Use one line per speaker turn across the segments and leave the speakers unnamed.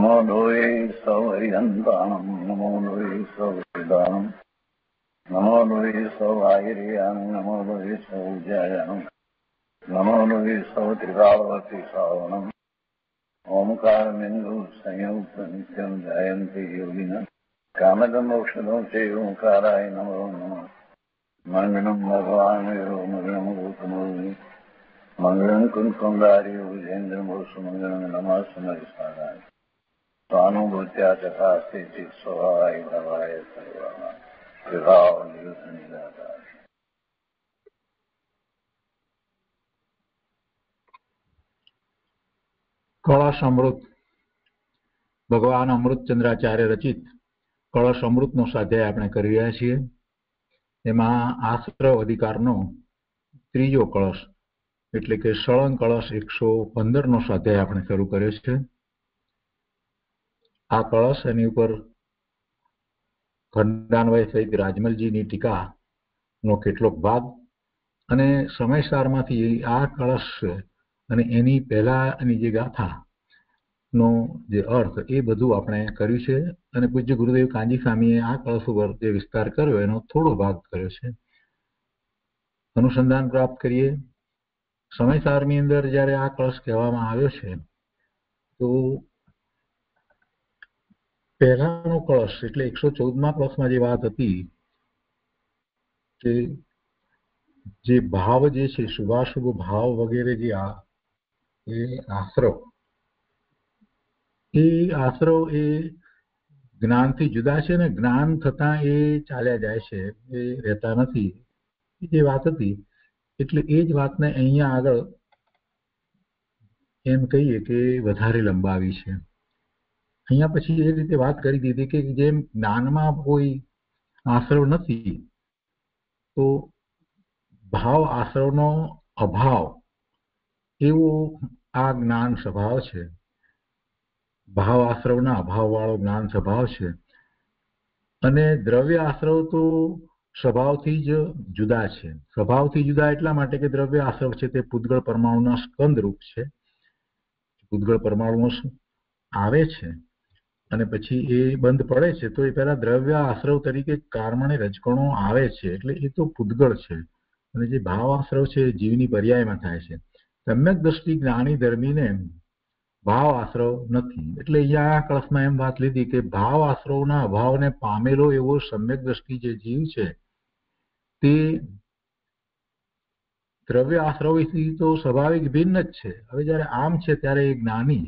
नमो लोये सौर्यन्तानं नमो लोये सौर्यदानं नमो लोये सौवागिर्यानं नमो लोये सौज्यायानं नमो लोये सौत्रिकावती सावनं ओंकारमिन्दु संयुक्त नित्यं जयन्ति योगिनः कामदं मोक्षदं चैव ओंकाराय नमो नमः मङ्गलं भगवान् विष्णु मङ्गलं भूतमोनि मङ्गलं कुन्कुण्डारि विजेन्द्रमोसुमङ्गलं नमः समरिसाराय स्वानुभूत्या चकास्ते चित् स्वभावाय भवाय सर्वाः विभाव निरुद्ध निराकार।
કળશ અમૃત ભગવાન અમૃતચંદ્રાચાર્ય રચિત કળશ અમૃતનો સ્વાધ્યાય આપણે કરી રહ્યા છીએ. એમાં આશ્રવ અધિકારનો ત્રીજો કળશ એટલે કે સળંગ કળશ 115નો સ્વાધ્યાય આપણે શરૂ કર્યો છે. આ કળશ એની ઉપર ખંડાન્વય સહિત રાજમલજીની ટીકાનો કેટલોક ભાગ અને સમયસારમાંથી આ કળશ અને એની પહેલાની જે ગાથાનો જે અર્થ એ બધું આપણે કર્યું છે. અને પૂજ્ય ગુરુદેવ કાંજી સ્વામીએ આ કળશ ઉપર જે વિસ્તાર કર્યો એનો થોડો ભાગ કર્યો છે. અનુસંધાન પ્રાપ્ત કરીએ. સમયસારની અંદર જ્યારે આ કળશ કહેવામાં આવ્યો છે તો પહેલાનો કળશ એટલે 114મા કળશમાં જે વાત હતી કે જે ભાવ જે છે શુભાશુભ ભાવ વગેરે જે એ આશ્રવ એ જ્ઞાનથી જુદા છે ને જ્ઞાન થતા એ ચાલ્યા જાય છે, એ રહેતા નથી, જે વાત હતી. એટલે એ જ વાતને અહીંયા આગળ એમ કહીએ કે વધારે લંબાવી છે. અહીંયા પછી એ રીતે વાત કરી દીધી કે જેમ જ્ઞાનમાં કોઈ આશ્રવ નથી તો ભાવ આશ્રવનો અભાવ એવો આ જ્ઞાન સ્વભાવ છે. ભાવ આશ્રવના અભાવ વાળો જ્ઞાન સ્વભાવ છે. અને દ્રવ્ય આશ્રવ તો સ્વભાવથી જ જુદા છે. સ્વભાવથી જુદા એટલા માટે કે દ્રવ્ય આશ્રવ છે તે પૂતગળ પરમાણુના સ્કંદ રૂપ છે. પૂતગળ પરમાણુ આવે છે અને પછી એ બંધ પડે છે તો એ પહેલા દ્રવ્ય આશ્રવ તરીકે કર્મણે રજકણો આવે છે, એટલે એ તો પૂતગળ છે. અને જે ભાવ આશ્રવ છે એ જીવની પર્યાયમાં થાય છે. સમ્યક દ્રષ્ટિ જ્ઞાની ધર્મીને ભાવ આશ્રવ નથી. એટલે અહીંયા આ કળશમાં એમ વાત લીધી કે ભાવ આશ્રવના અભાવને પામેલો એવો સમ્યક દ્રષ્ટિ જે જીવ છે તે દ્રવ્ય આશ્રવથી તો સ્વાભાવિક ભિન્ન જ છે. હવે જયારે આમ છે ત્યારે એ જ્ઞાની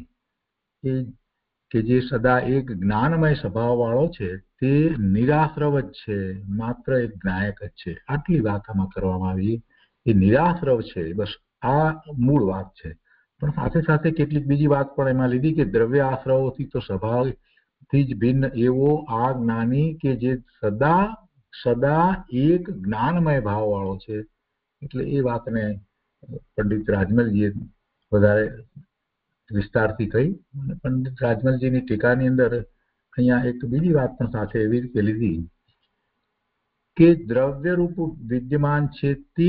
કે જે સદા એક જ્ઞાનમય સ્વભાવ વાળો છે તે નિરાશ્રવ જ છે, માત્ર એક જ્ઞાયક જ છે. આટલી વાત આમાં કરવામાં આવી. એ નિરાશ્રવ છે, બસ આ મૂળ વાત છે. પણ સાથે સાથે કેટલીક બીજી વાત પણ એમાં લીધી કે દ્રવ્ય આશ્રવોથી તો સ્વભાવથી જ ભિન્ન એવો આ જ્ઞાની કે જે સદા એક જ્ઞાનમય ભાવ વાળો છે. એટલે એ વાતને પંડિત રાજમલજીએ વધારે વિસ્તારથી કહી. પંડિત રાજમલજીની ટીકાની અંદર અહીંયા એક બીજી વાત પણ સાથે એવી રીતે લીધી કે દ્રવ્ય રૂપ વિદ્યમાન છે તે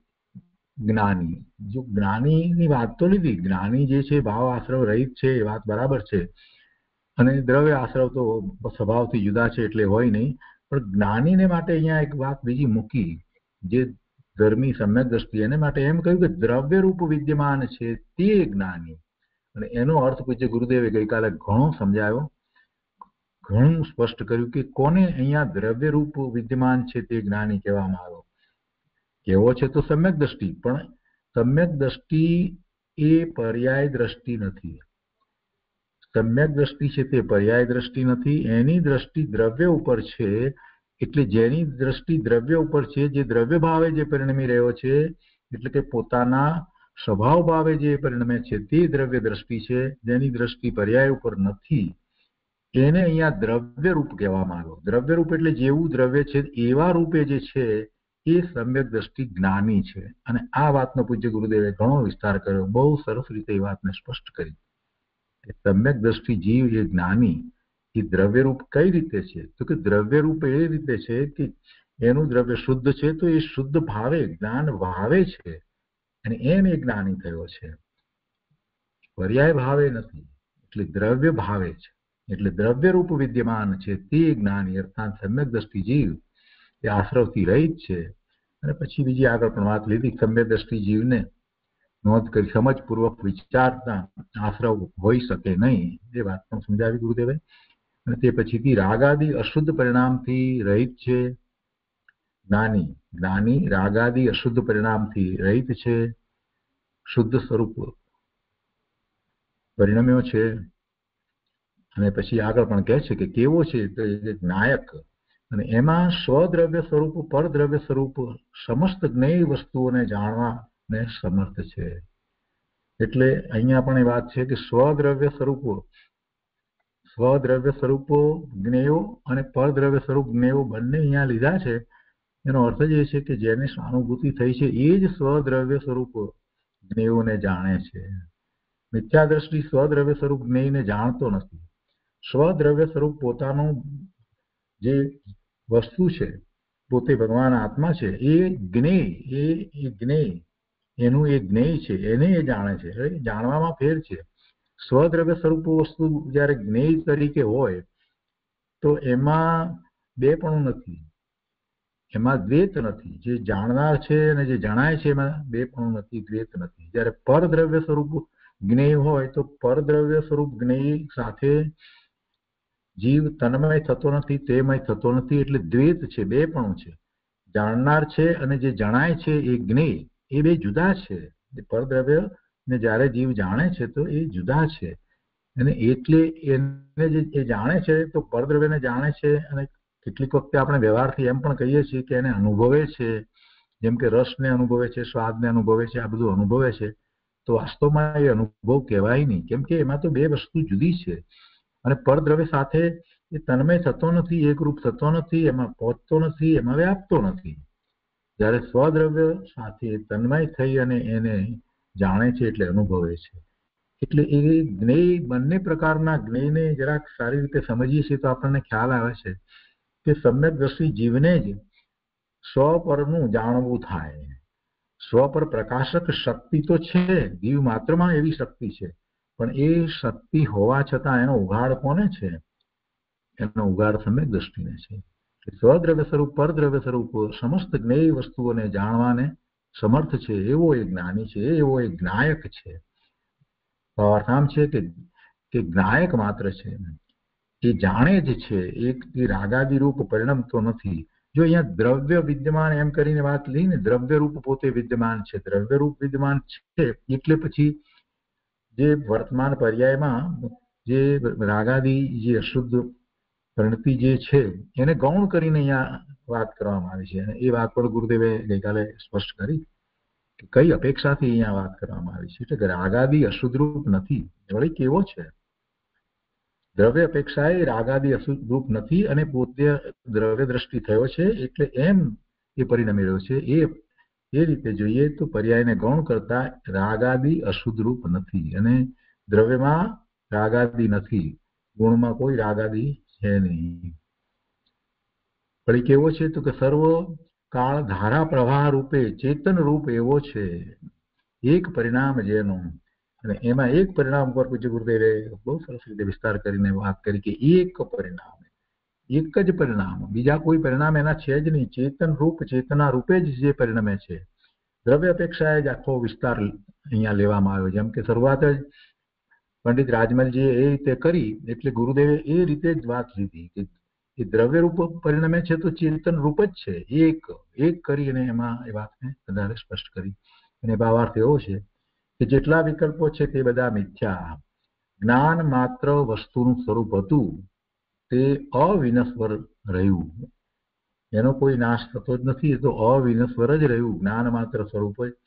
જ્ઞાની. જો જ્ઞાનીની વાત તો લીધી, જ્ઞાની જે છે ભાવ આશ્રવ રહિત છે એ વાત બરાબર છે અને દ્રવ્ય આશ્રવ તો સ્વભાવથી જુદા છે એટલે હોય નહીં. પણ જ્ઞાનીને માટે અહીંયા એક વાત બીજી મૂકી, જે ધર્મી સમ્યક દ્રષ્ટિ, એને માટે એમ કહ્યું કે દ્રવ્ય રૂપ વિદ્યમાન છે તે જ્ઞાની. અને એનો અર્થ પૂજ્ય ગુરુદેવે ગઈકાલે ઘણો સમજાયો, ઘણું સ્પષ્ટ કર્યું કે કોને અહીંયા દ્રવ્ય રૂપ વિદ્યમાન છે તે જ્ઞાની કહેવામાં આવ્યો. કેવો છે તો સમ્યક દ્રષ્ટિ, પણ સમ્યક દ્રષ્ટિ એ પર્યાય દ્રષ્ટિ નથી. સમ્યક દ્રષ્ટિ છે તે પર્યાય દ્રષ્ટિ નથી. એની દ્રષ્ટિ દ્રવ્ય ઉપર છે. એટલે જેની દ્રષ્ટિ દ્રવ્ય ઉપર છે, જે દ્રવ્ય ભાવે જે પરિણમી રહ્યો છે, એટલે કે પોતાના સ્વભાવ ભાવે જે પરિણમે છે તે દ્રવ્ય દ્રષ્ટિ છે. જેની દ્રષ્ટિ પર્યાય ઉપર નથી એને અહીંયા દ્રવ્ય રૂપ કહેવામાં આવ્યો. દ્રવ્ય રૂપ એટલે જેવું દ્રવ્ય છે એવા રૂપે જે છે એ સમ્યક દ્રષ્ટિ જ્ઞાની છે. અને આ વાતનો પૂજ્ય ગુરુદેવે ઘણો વિસ્તાર કર્યો, બહુ સરસ રીતે એ વાતને સ્પષ્ટ કરી. સમ્યક દ્રષ્ટિ જીવ એ જ્ઞાની એ દ્રવ્યરૂપ કઈ રીતે છે તો કે દ્રવ્યરૂપ એ રીતે છે કે એનું દ્રવ્ય શુદ્ધ છે તો એ શુદ્ધ ભાવે જ્ઞાન ભાવે છે અને એમ એ જ્ઞાની થયો છે, પર્યાય ભાવે નથી. એટલે દ્રવ્ય ભાવે છે, એટલે દ્રવ્ય રૂપ વિદ્યમાન છે તે જ્ઞાની અર્થાત સમ્યક દ્રષ્ટિ જીવ એ આશ્રવથી રહિત છે. અને પછી બીજી આગળ પણ વાત લીધી, સમ્યક દ્રષ્ટિ જીવને નોંધ કરી સમજપૂર્વક વિચારતા આશ્રવ હોઈ શકે નહીં, એ વાત પણ સમજાવી ગુરુદેવે. અને તે પછીથી રાગાદી અશુદ્ધ પરિણામથી રહિત છે જ્ઞાની. જ્ઞાની રાગાદી અશુદ્ધ પરિણામથી રહિત છે, શુદ્ધ સ્વરૂપ પરિણમ્યો છે. અને પછી આગળ પણ કહે છે કે કેવો છે તો એક નાયક, અને એમાં સ્વદ્રવ્ય સ્વરૂપ પરદ્રવ્ય સ્વરૂપ સમસ્ત જ્ઞેય વસ્તુઓને જાણવાને સમર્થ છે. એટલે અહીંયા પણ એ વાત છે કે સ્વદ્રવ્ય સ્વરૂપો જ્ઞેયો અને પરદ્રવ્ય સ્વરૂપ જ્ઞેયો બંને અહીંયા લીધા છે. એનો અર્થ જ એ છે કે જેને સ્વાનુભૂતિ થઈ છે એ જ સ્વદ્રવ્ય સ્વરૂપ જ્ઞેયોને જાણે છે. મિથ્યા દ્રષ્ટિ સ્વદ્રવ્ય સ્વરૂપ જ્ઞેયને જાણતો નથી. સ્વદ્રવ્ય સ્વરૂપ પોતાનું જે વસ્તુ છે, પોતે ભગવાન આત્મા છે, એ જ્ઞેય એનું એ જ્ઞેય છે, એને એ જાણે છે. જાણવામાં ફેર છે. સ્વદ્રવ્ય સ્વરૂપ વસ્તુ જયારે જ્ઞેય તરીકે હોય તો એમાં બેપણું નથી, એમાં દ્વૈત નથી. જે જાણનાર છે અને જે જણાય છે એમાં બેપણું નથી, દ્વૈત નથી. જયારે પરદ્રવ્ય સ્વરૂપ જ્ઞેય હોય તો પરદ્રવ્ય સ્વરૂપ જ્ઞેય સાથે જીવ તન્મય થતો નથી, તેમય થતો નથી, એટલે દ્વૈત છે, બેપણું છે. જાણનાર છે અને જે જણાય છે એ જ્ઞેય, એ બે જુદા છે. પરદ્રવ્ય ને જયારે જીવ જાણે છે તો એ જુદા છે. અને એટલે એને જે જાણે છે તો પરદ્રવ્યને જાણે છે. અને કેટલીક વખતે આપણે વ્યવહારથી એમ પણ કહીએ છીએ કે એને અનુભવે છે, જેમ કે રસને અનુભવે છે, સ્વાદને અનુભવે છે, આ બધું અનુભવે છે. તો વાસ્તવમાં એ અનુભવ કહેવાય નહીં, કેમ કે એમાં તો બે વસ્તુ જુદી છે. અને પરદ્રવ્ય સાથે એ તન્મય થતો નથી, એકરૂપ થતો નથી, એમાં પહોંચતો નથી, એમાં વ્યાપતો નથી. જયારે સ્વદ્રવ્ય સાથે તન્મય થઈ અને એને જાણે છે એટલે અનુભવે છે. એટલે એ જ્ઞેય, બંને પ્રકારના જ્ઞેયને જરાક સારી રીતે સમજીએ છીએ તો આપણને ખ્યાલ આવે છે કે સમ્યક દ્રષ્ટિ જીવને જ સ્વ પરનું જાણવું થાય. સ્વ પર પ્રકાશક શક્તિ તો છે, જીવ માત્રમાં એવી શક્તિ છે, પણ એ શક્તિ હોવા છતાં એનો ઉઘાડ કોને છે? એનો ઉઘાડ સમ્યક દ્રષ્ટિને છે. સ્વદ્રવ્ય સ્વરૂપ પરદ્રવ્ય સ્વરૂપ સમસ્ત જ્ઞેય વસ્તુઓને જાણવાને સમર્થ છે એવો એક જ્ઞાની છે, એવો એક જ્ઞાયક છે. અર્થ આમ છે કે જ્ઞાયક માત્ર છે, એ જાણે જ છે, એક રાગાદી રૂપ પરિણમતો નથી. જો અહીંયા દ્રવ્ય વિદ્યમાન એમ કરીને વાત લઈ ને, દ્રવ્ય રૂપ પોતે વિદ્યમાન છે, દ્રવ્ય રૂપ વિદ્યમાન છે એટલે પછી જે વર્તમાન પર્યાયમાં જે રાગાદી જે અશુદ્ધ પ્રણતિ જે છે એને ગૌણ કરીને અહીંયા વાત કરવામાં આવી છે. અને એ વાત પણ ગુરુદેવે ગઈકાલે સ્પષ્ટ કરી કે કઈ અપેક્ષાથી અહીંયા વાત કરવામાં આવી છે. એટલે રાગાદી અશુદ્ધ રૂપ નથી, વળી કેવો છે? દ્રવ્ય અપેક્ષાએ રાગાદી અશુદ્ધ રૂપ નથી અને પોતે દ્રવ્ય દ્રષ્ટિ થયો છે એટલે એમ એ પરિણમી રહ્યો છે. એ રીતે જોઈએ તો પર્યાયને ગૌણ કરતા રાગાદી અશુદ્ધ રૂપ નથી અને દ્રવ્યમાં રાગાદી નથી, ગુણમાં કોઈ રાગાદી છે નહીં. પણ કેવો છે તો કે સર્વ કાળ ધારા પ્રવાહ રૂપે ચેતન રૂપ એવો છે, એક પરિણામ જેનો. અને એમાં એક પરિણામ પર પૂજ્ય ગુરુદેવે બહુ સરસ રીતે વિસ્તાર કરીને વાત કરી કે એક પરિણામ, એક જ પરિણામ, બીજા કોઈ પરિણામ એના છે જ નહીં. ચેતન રૂપ, ચેતના રૂપે જ જે પરિણમે છે. દ્રવ્ય અપેક્ષાએ જ આખો વિસ્તાર અહીંયા લેવામાં આવ્યો. જેમ કે શરૂઆત જ પંડિત રાજમલજીએ એ રીતે કરી એટલે ગુરુદેવે એ રીતે જ વાત લીધી કે એ દ્રવ્ય રૂપ પરિણમે છે તો ચેતન રૂપ જ છે, એક કરી અને એમાં એ વાતને વધારે સ્પષ્ટ કરી. અને ભાવાર્થ એવો છે કે જેટલા વિકલ્પો છે તે બધા મિથ્યા. જ્ઞાન માત્ર વસ્તુનું સ્વરૂપ હતું તે અવિનશ્વર રહ્યું, એનો કોઈ નાશ થતો જ નથી, એ તો અવિનશ્વર જ રહ્યું, જ્ઞાન માત્ર સ્વરૂપ જ.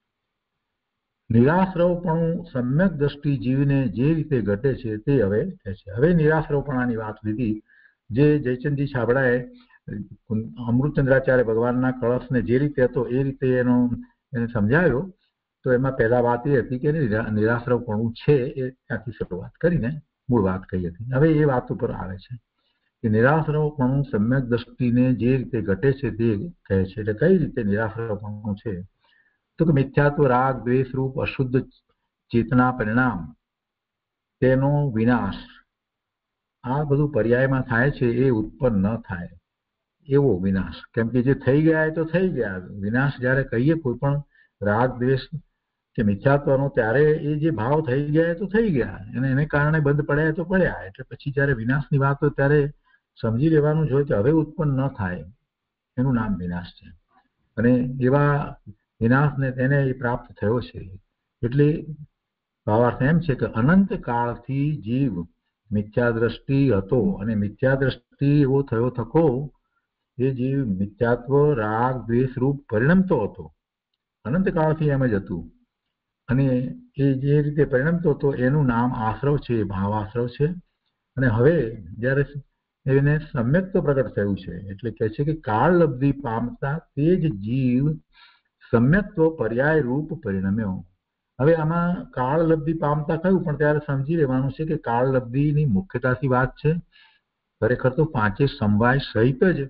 નિરાશ્રવપણું સમ્યક દ્રષ્ટિ જીવને જે રીતે ઘટે છે તે હવે કહે છે. હવે નિરાશ્રવપણાની વાત લીધી, જે જયચંદજી છાબડાએ અમૃતચંદ્રાચાર્ય ભગવાનના કળશને જે રીતે હતો એ રીતે એને સમજાવ્યો. તો એમાં પહેલા વાત એ હતી કે નિરાશ્રવપણું છે, એ ત્યાંથી શરૂઆત કરીને મૂળ વાત કહી હતી. હવે એ વાત ઉપર આવે છે કે નિરાશ્રવપણું સમ્યક દ્રષ્ટિને જે રીતે ઘટે છે તે કહે છે. એટલે કઈ રીતે નિરાશ્રવપણું છે તો કે મિથ્યાત્વ રાગ દ્વેષ રૂપ અશુદ્ધ ચેતના પરિણામ તેનો વિનાશ, આ બધું પર્યાયમાં થાય છે એ ઉત્પન્ન ન થાય એવો વિનાશ. કેમ કે જે થઈ ગયા એ તો થઈ ગયા. વિનાશ જ્યારે કહીએ કોઈ પણ રાગ દ્વેષ કે મિથ્યાત્વનો, ત્યારે એ જે ભાવ થઈ ગયા એ તો થઈ ગયા, અને એને કારણે બંધ પડ્યા તો પડ્યા. એટલે પછી જ્યારે વિનાશની વાત હોય ત્યારે સમજી લેવાનું જોઈએ કે હવે ઉત્પન્ન ન થાય, એનું નામ વિનાશ છે. અને એવા વિનાશને તેને એ પ્રાપ્ત થયો છે. એટલે ભાવાર્થ એમ છે કે અનંત કાળથી જીવ મિથ્યા દ્રષ્ટિ હતો, અને મિથ્યા દ્રષ્ટિ એવો થયો થકો એ જીવ મિથ્યાત્વ રાગ દ્વેષ રૂપ પરિણમતો હતો. અનંત કાળથી એમ જ હતું, અને એ જે રીતે પરિણમતો હતો એનું નામ આશ્રવ છે, ભાવાશ્રવ છે. અને હવે જ્યારે એને સમ્યક્ત પ્રગટ થયું છે, એટલે કહે છે કે કાળ લબ્ધિ પામતા તે જ જીવ સમ્યક્ત્વ પર્યાય રૂપ પરિણમ્યો. હવે આમાં કાળ લબ્ધિ પામતા કહ્યું, પણ ત્યારે સમજી લેવાનું છે કે કાળ લબ્ધિની મુખ્યતાથી વાત છે. ખરેખર તો પાંચે સમવાય સહિત જ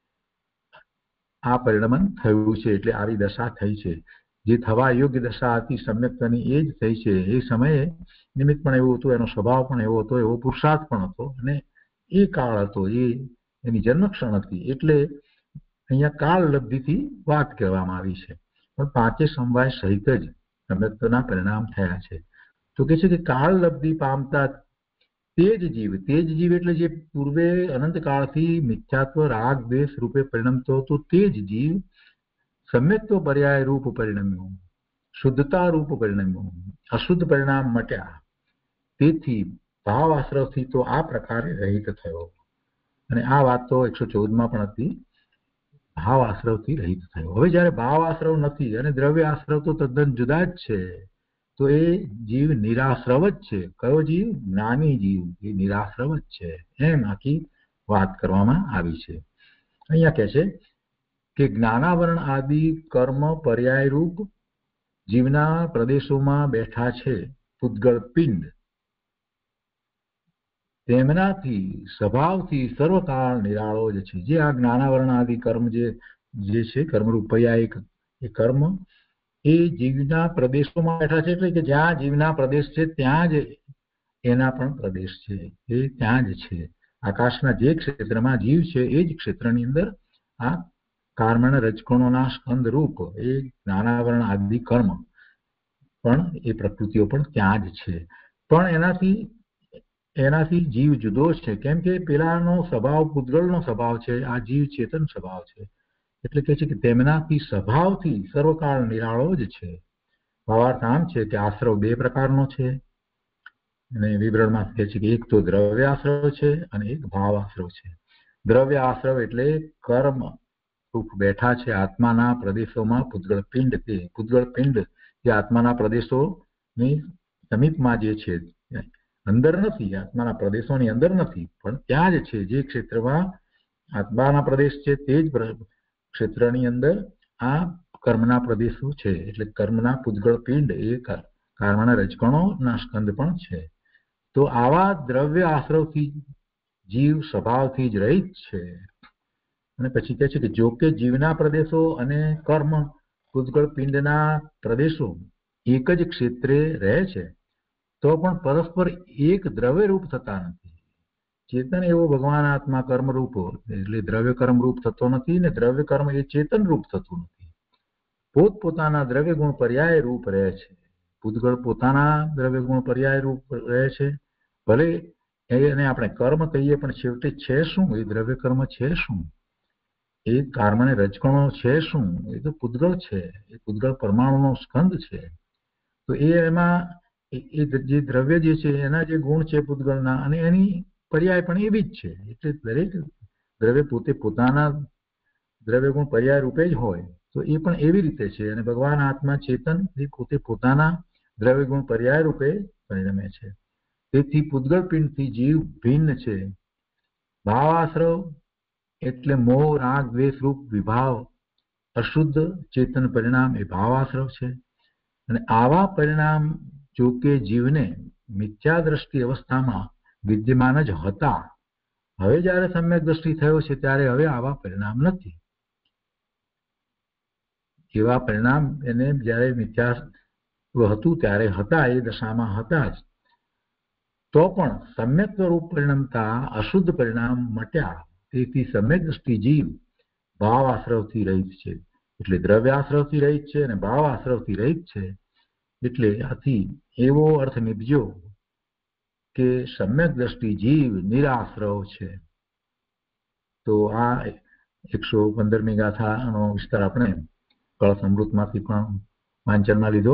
આ પરિણમન થયું છે, એટલે આવી દશા થઈ છે. જે થવા યોગ્ય દશા હતી સમ્યક્તની એ જ થઈ છે. એ સમયે નિમિત્ત પણ એવું હતું, એનો સ્વભાવ પણ એવો હતો, એવો પુરુષાર્થ પણ હતો, અને એ કાળ હતો, એ એની જન્મક્ષણ હતી. એટલે અહીંયા કાળ લબ્ધિથી વાત કહેવામાં આવી છે, પણ પાંચે સમવાય સહિત જ સમ્યક્તના પરિણામ થયા છે. તો કે છે કે કાળ લબ્ધિ પામતા તે જ જીવ એટલે જે પૂર્વે અનંત કાળથી મિથ્યાત્વ રાગ દ્વેષ રૂપે પરિણમતો હતો તે જ જીવ સમ્યક્ત્વ પર્યાય રૂપ પરિણમ્યું, શુદ્ધતા રૂપ પરિણમ્યું, અશુદ્ધ પરિણામ મટ્યા. તેથી ભાવ આશ્રવથી તો આ પ્રકારે રહિત થયો. અને આ વાત તો 114માં પણ હતી, ભાવ આશ્રવથી રહિત થયો. હવે જ્યારે ભાવ આશ્રવ નથી અને દ્રવ્ય આશ્રવ તો તદ્દન જુદા જ છે, તો એ જીવ નિરાશ્રવ જ છે. કયો જીવ? જ્ઞાની જીવ, એ નિરાશ્રવ જ છે, એમ આખી વાત કરવામાં આવી છે. અહીંયા કહે છે કે જ્ઞાનાવરણ આદિ કર્મ પર્યાય રૂપ જીવના પ્રદેશોમાં બેઠા છે પૂતગળ પિંડ, તેમનાથી સ્વભાવથી સર્વકાળ નિરાળો જ છે. જે આ જ્ઞાનાવરણ આદિ કર્મ જે છે કર્મરૂપ પર્યાય, એ કર્મ એ જીવના પ્રદેશોમાં બેઠા છે, એટલે કે જ્યાં જીવના પ્રદેશ છે ત્યાં જ એના પણ પ્રદેશ છે, એ ત્યાં જ છે. આકાશના જે ક્ષેત્રમાં જીવ છે એ જ ક્ષેત્રની અંદર આ કર્મણ રજકણોના સ્કંદ રૂપ એ જ્ઞાનાવરણ આદિ કર્મ પણ એ પ્રકૃતિઓ પણ ત્યાં જ છે. પણ એનાથી જીવ જુદો છે. કેમ કે પેલાનો સ્વભાવ પૂતગળનો સ્વભાવ છે, આ જીવ ચેતન સ્વભાવ છે. એટલે કે છે કે તેમનાથી સ્વભાવથી સર્વકાળ નિરાળો જ છે. ભાવાર્થ આમ છે કે આશ્રવ બે પ્રકારનો છે, અને વિવરણમાં કહે છે કે એક તો દ્રવ્ય આશ્રવ છે અને એક ભાવ આશ્રવ છે. દ્રવ્ય આશ્રવ એટલે કર્મ રૂપ બેઠા છે આત્માના પ્રદેશોમાં પૂતગળ પિંડ. તે પૂતગળ પિંડ જે આત્માના પ્રદેશોની સમીપમાં જે છે, અંદર નથી, આત્માના પ્રદેશોની અંદર નથી, પણ ત્યાં જ છે. જે ક્ષેત્રમાં આત્માના પ્રદેશ છે તે જ ક્ષેત્રની અંદર આ કર્મના પ્રદેશો છે. એટલે કર્મના પૂતગળ પિંડ એ કર્મના રજકણોના સ્કંદ પણ છે. તો આવા દ્રવ્ય આશ્રવથી જીવ સ્વભાવથી જ રહિત છે. અને પછી કહે છે કે જો કે જીવના પ્રદેશો અને કર્મ પૂતગળ પિંડના પ્રદેશો એક જ ક્ષેત્રે રહે છે, તો પણ પરસ્પર એક દ્રવ્ય રૂપ થતા નથી. ચેતન એવો ભગવાન આત્મા કર્મ રૂપ, એટલે દ્રવ્ય કર્મ રૂપ થતો નથી, ને દ્રવ્ય કર્મ એ ચેતન રૂપ થતું નથી. પોતપોતાના દ્રવ્ય ગુણ પર્યાય રૂપ રહે છે. પૂતગળ પોતાના દ્રવ્ય ગુણ પર્યાય રૂપ રહે છે. ભલે એને આપણે કર્મ કહીએ, પણ છેવટે છે શું? એ દ્રવ્ય કર્મ છે શું? એ કર્મને રજકણો છે શું? એ તો પૂતગળ છે, એ પૂતગળ પરમાણુનો સ્કંદ છે. તો એમાં એ જે દ્રવ્ય જે છે એના જે ગુણ છે પૂતગળના, અને એની પર્યાય પણ એવી જ છે. એટલે દરેક દ્રવ્ય પોતે પોતાના દ્રવ્ય ગુણ પર્યાય રૂપે જ હોય, તો એ પણ એવી રીતે છે. અને ભગવાન આત્મા ચેતન એ પોતે પોતાના દ્રવ્ય ગુણ પર્યાય રૂપે પરિણમે છે. તેથી પૂતગળ પિંડથી જીવ ભિન્ન છે. ભાવાશ્રવ એટલે મોહ રાગ દ્વેષ રૂપ વિભાવ, અશુદ્ધ ચેતન પરિણામ એ ભાવાશ્રવ છે. અને આવા પરિણામ જો કે જીવને મિથ્યા દ્રષ્ટિ અવસ્થામાં વિદ્યમાન જ હતા. હવે જ્યારે સમ્યક દ્રષ્ટિ થયો છે ત્યારે હવે આવા પરિણામ નથી. એવા પરિણામ એને જ્યારે મિથ્યા હતું ત્યારે હતા, એ દશામાં હતા જ. તો પણ સમ્યક સ્વરૂપ પરિણમતા અશુદ્ધ પરિણામ મટ્યા. તેથી સમ્યક દ્રષ્ટિ જીવ ભાવ આશ્રવથી રહિત છે, એટલે દ્રવ્ય આશ્રવથી રહિત છે અને ભાવ આશ્રવથી રહિત છે. એટલે આથી એવો અર્થ નીપજ્યો કે સમ્યક દ્રષ્ટિ જીવ નિરાશ્રવ છે. તો આ 115મી ગાથાનો વિસ્તાર આપણે કળશ અમૃતમાંથી પણ વાંચનમાં લીધો.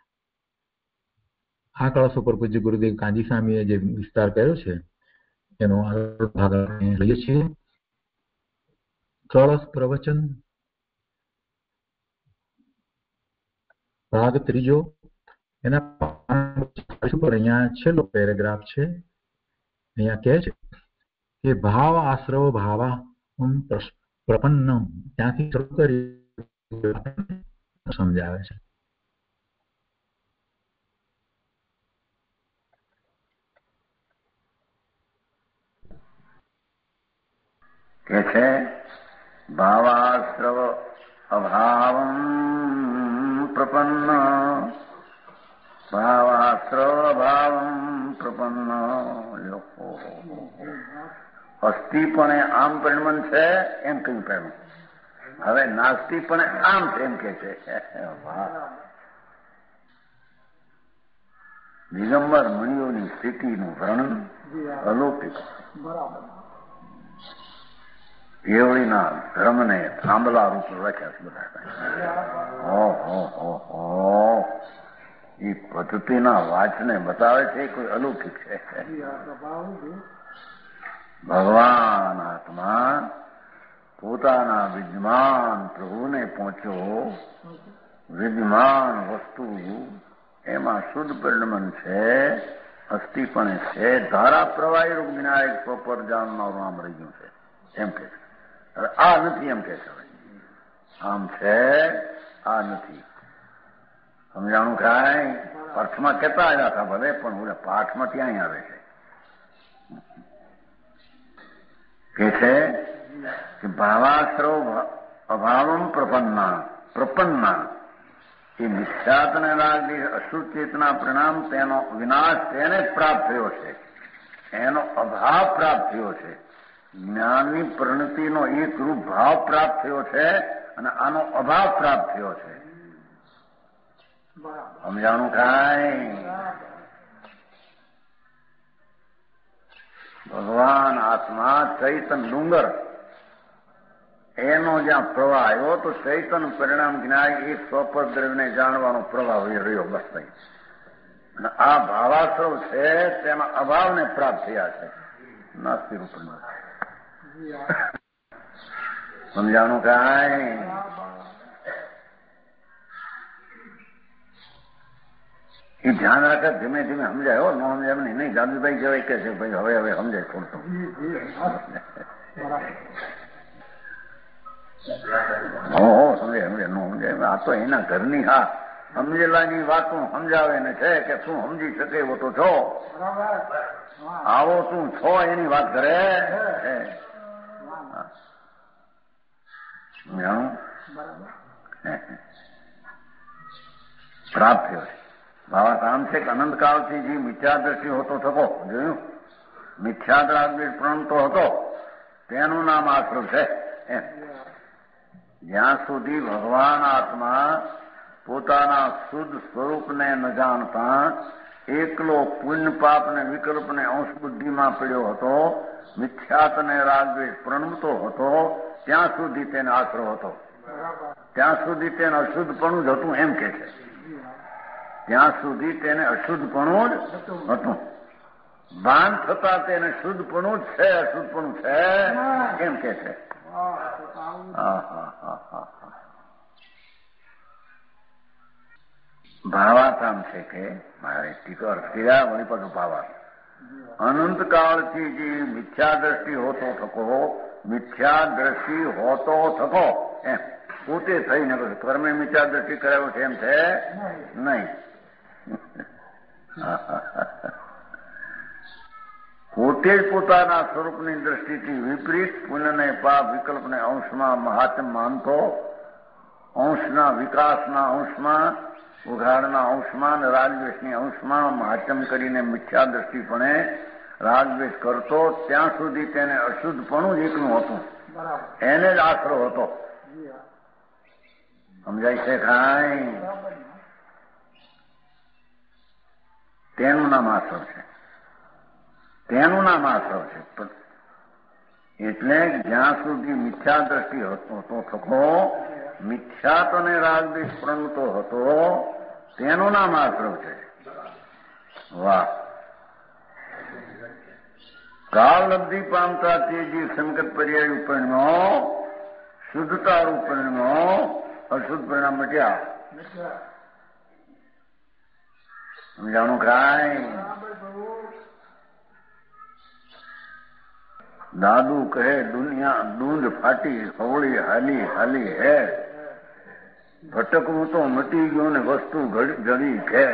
આ કળશ ઉપર પૂજ્ય ગુરુદેવ કાંજી સ્વામીએ જે વિસ્તાર કર્યો છે એનો ભાગ આપણે લઈએ છીએ. કળશ પ્રવચન ભાગ ત્રીજો, એના ઉપર અહીંયા છેલ્લો પેરેગ્રાફ છે. અહીંયા કહે છે કે ભાવ આશ્રવ ભાવા પ્રપન્નમ, ત્યાંથી શરૂ કરી સમજાવે છે.
કે છે ભાવાશ્રવ અભાવમ પ્રપન્ન, ભાવાશ્રવ અભાવમ પ્રપન્ન. અસ્થિપણે આમ પરિણમન છે એમ કયું પરિણમ, હવે નાસ્તિપણે આમ છે એમ કે છે. દિગંબર મણિઓની સ્થિતિનું વર્ણન અલૌકિક. કેવળીના ધર્મને થાંભલા રૂપ રાખ્યા છે બધા. એ પદ્ધતિના વાચને બતાવે છે કોઈ અલૌકિક છે. ભગવાન આત્મા પોતાના વિદ્યમાન પ્રભુને પહોંચ્યો. વિદ્યમાન વસ્તુ એમાં શુદ્ધ પરિણમન છે, અસ્થિપણે છે. ધારા પ્રવાહી રૂપ વિનાયક સ્વપર જાણનારું આમ રહી ગયું છે એમ કે છે. આ નથી એમ કે છે. આમ છે આ નથી. સમજાણું કાંઈ? અર્થમાં કહેતા આવ્યા હતા ભલે, પણ ઓલા પાઠમાં ત્યાં આવે છે. કે છે કે ભાવાશ્રવ અભાવમ પ્રપન્ના, એ મિથ્યાત્વને લાગતી અશુદ્ધ ચેતના પરિણામ તેનો વિનાશ તેને પ્રાપ્ત થયો છે, એનો અભાવ પ્રાપ્ત થયો છે. જ્ઞાનની પરિણતિનો એક રૂપ ભાવ પ્રાપ્ત થયો છે અને આનો અભાવ પ્રાપ્ત થયો છે. સમજાણું કાંઈ? ભગવાન આત્મા ચૈતન ડુંગર એનો જ્યાં પ્રવાહ આવ્યો તો ચૈતન પરિણામ જ્ઞાય એક સ્વપર દ્રવ્યને જાણવાનો પ્રવાહ રહ્યો બસ થઈ. અને આ ભાવાશ્રવ છે તેના અભાવને પ્રાપ્ત થયા છે. નાસ્તિ રૂપ સમજાણું કાંઈ? એ ધ્યાન રાખે, ધીમે ધીમે સમજાય. હો ન સમજાય નહીં. જાદુભાઈ કહેવાય કે છે ભાઈ હવે સમજાય થોડું. સમજાય ન સમજાય. આ તો એના ઘરની હા સમજેલાની વાતો સમજાવે ને છે કે શું સમજી શકે એવો તો છો. આવો તું છો એની વાત કરે. પ્રાપ્ત થયો છે. ભાવાર્થ આમ છે કે અનંતકાળથી જે મિથ્યાદ્રષ્ટિ હોતો થકો, જોયું? મિથ્યાદ્રષ્ટિ પ્રણતો હતો તેનું નામ આશ્રમ છે. એમ જ્યાં સુધી ભગવાન આત્મા પોતાના શુદ્ધ સ્વરૂપને ન જાણતા એકલો પુણ્ય પાપને વિકલ્પને અંશ બુદ્ધિમાં પડ્યો હતો, મિથ્યાત્વને રાગદ્વેષ પ્રણમતો હતો, ત્યાં સુધી તેને આશ્રવ હતો. ત્યાં સુધી તેને અશુદ્ધપણું જ હતું એમ કે છે. ત્યાં સુધી તેને અશુદ્ધપણું જ હતું. ભાન થતા તેને શુદ્ધપણું જ છે, અશુદ્ધપણું છે એમ કે છે. ભાવાર્થ આમ છે કે મારે ટીકો અર્થ કર્યા વળી પાછું ભાવાર્થ. અનંતકાળથી જે મિથ્યાદ્રષ્ટિ હોતો થકો, મિથ્યાદ્રષ્ટિ હોતો થકો એમ પોતે થઈને કર્મે મિથ્યાદ્રષ્ટિ કરાયો છે એમ છે નહીં. પોતે જ પોતાના સ્વરૂપની દ્રષ્ટિથી વિપરીત પુણ્યને પાપ વિકલ્પને અંશમાં મહાત્મ માનતો અંશના વિકાસના અંશમાં, ઉઘાડના અંશમાં અને રાગદ્વેષની અંશમાં માચમ કરીને મિથ્યા દ્રષ્ટિપણે રાગદ્વેષ કરતો ત્યાં સુધી તેને અશુદ્ધપણું જ એકલું હતું, એને જ આશરો હતો. સમજાય છે કાંઈ? તેનું નામ આશરો છે, તેનું નામ આશરો છે. એટલે જ્યાં સુધી મિથ્યા દ્રષ્ટિ હતો થકો, મિથ્યાત્વને રાગદ્વેષ પ્રણતો હતો, તેનું નામ આશ્રવ છે. વાહ! કાળ લબ્ધિ પામતા તેજી સંકટ પર્યાય પરિણમો, શુદ્ધતા રૂપ પરિણમો, અશુદ્ધ પરિણામ મટ્યા. સમજાણું કાંઈ? દાદુ કહે દુનિયા દૂંધ ફાટી હવળી હાલી હાલી હે, ભટકવું તો મટી ગયું ને વસ્તુ જડી કે.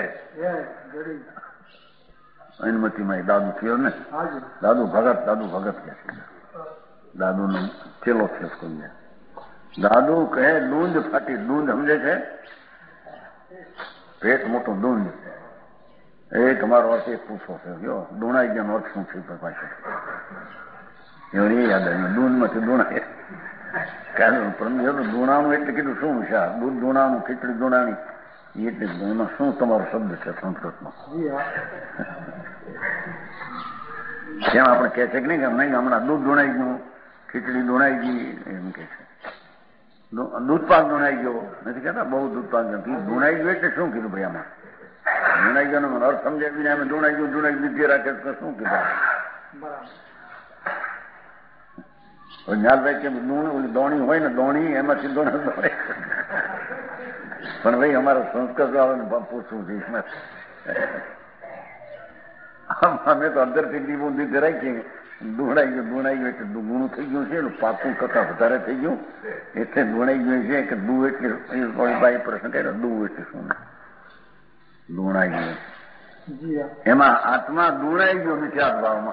અનુમતિમાં દાદુ થયો ને, દાદુ ભગત કે છે. દાદુ નો ચેલો છે. દાદુ કહે દૂંધ ફાટી, દૂંધ સમજે છે? પેટ મોટું દૂંધ. એ તમારો અર્થ એક પૂછો છે, જો દુણાઈ ગયા અર્થ શું છે પાછળ એ યાદ આવ્યું. દૂધમાંથી દુણાય દુણાનું એટલે કીધું શું છે? દૂધ દુણાનું, ખીચડી દુણાણી, એટલે એમાં શું તમારો શબ્દ છે સંસ્કૃતમાં? કેમ આપણે કહે છે કે નહીં હમણાં દૂધ દુણાઈ ગયું, ખીચડી દુણાઈ ગઈ એમ કે છે. દૂધપાક દુણાઈ ગયો નથી કહેતા? બહુ દૂધપાક નથી. દુણાઈ ગયું એટલે શું કીધું ભાઈ? આમાં દુણાઈ ગયો અર્થ સમજાવીને અમે દુણાઈ ગયું લીધી રાખે તો શું કીધું? જ્ઞાનભાઈ કે દોણી હોય ને, દોણી એમાંથી દોણે દોડે. પણ ભાઈ અમારા સંસ્કૃત વાળાને પૂછવું છે. અમે તો અંદરથી ડીબુંદી રાખીએ. દોણાઈ ગયું એટલે ગુણું થઈ ગયું છે, પાકું કરતા વધારે થઈ ગયું એટલે દોણાઈ ગયું છે. કે દુ એટલે ભાઈ પ્રશ્ન કર્યો, દુ એટલે શું? દોણાઈ ગયું એમાં આત્મા દોણાઈ ગયો મિથ્યા ભાવમાં.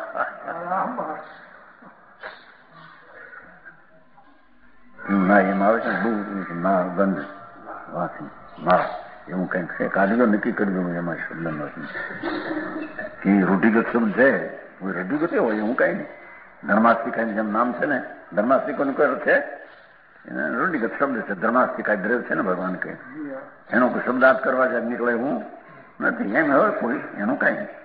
ના એમ આવે છે ના ગંધ વાંચી મારા એવું કંઈક છે. કાઢી નક્કી કરી દઉં એમાં શબ્દ નથી કે રૂઢિગત શબ્દ છે. રૂઢિગત હોય એવું કઈ નહીં. ધર્માસ્તિકાય જેમ નામ છે ને, ધર્માસ્તિકોનું કઈ અર્થ છે? રૂઢિગત શબ્દ છે. ધર્માસ્તિકાય દ્રવ્ય છે ને ભગવાન કહે, એનો કોઈ શબ્દાર્થ કરવા જાય નીકળે એવું નથી. એમ હવે કોઈ એનું કઈ નહીં.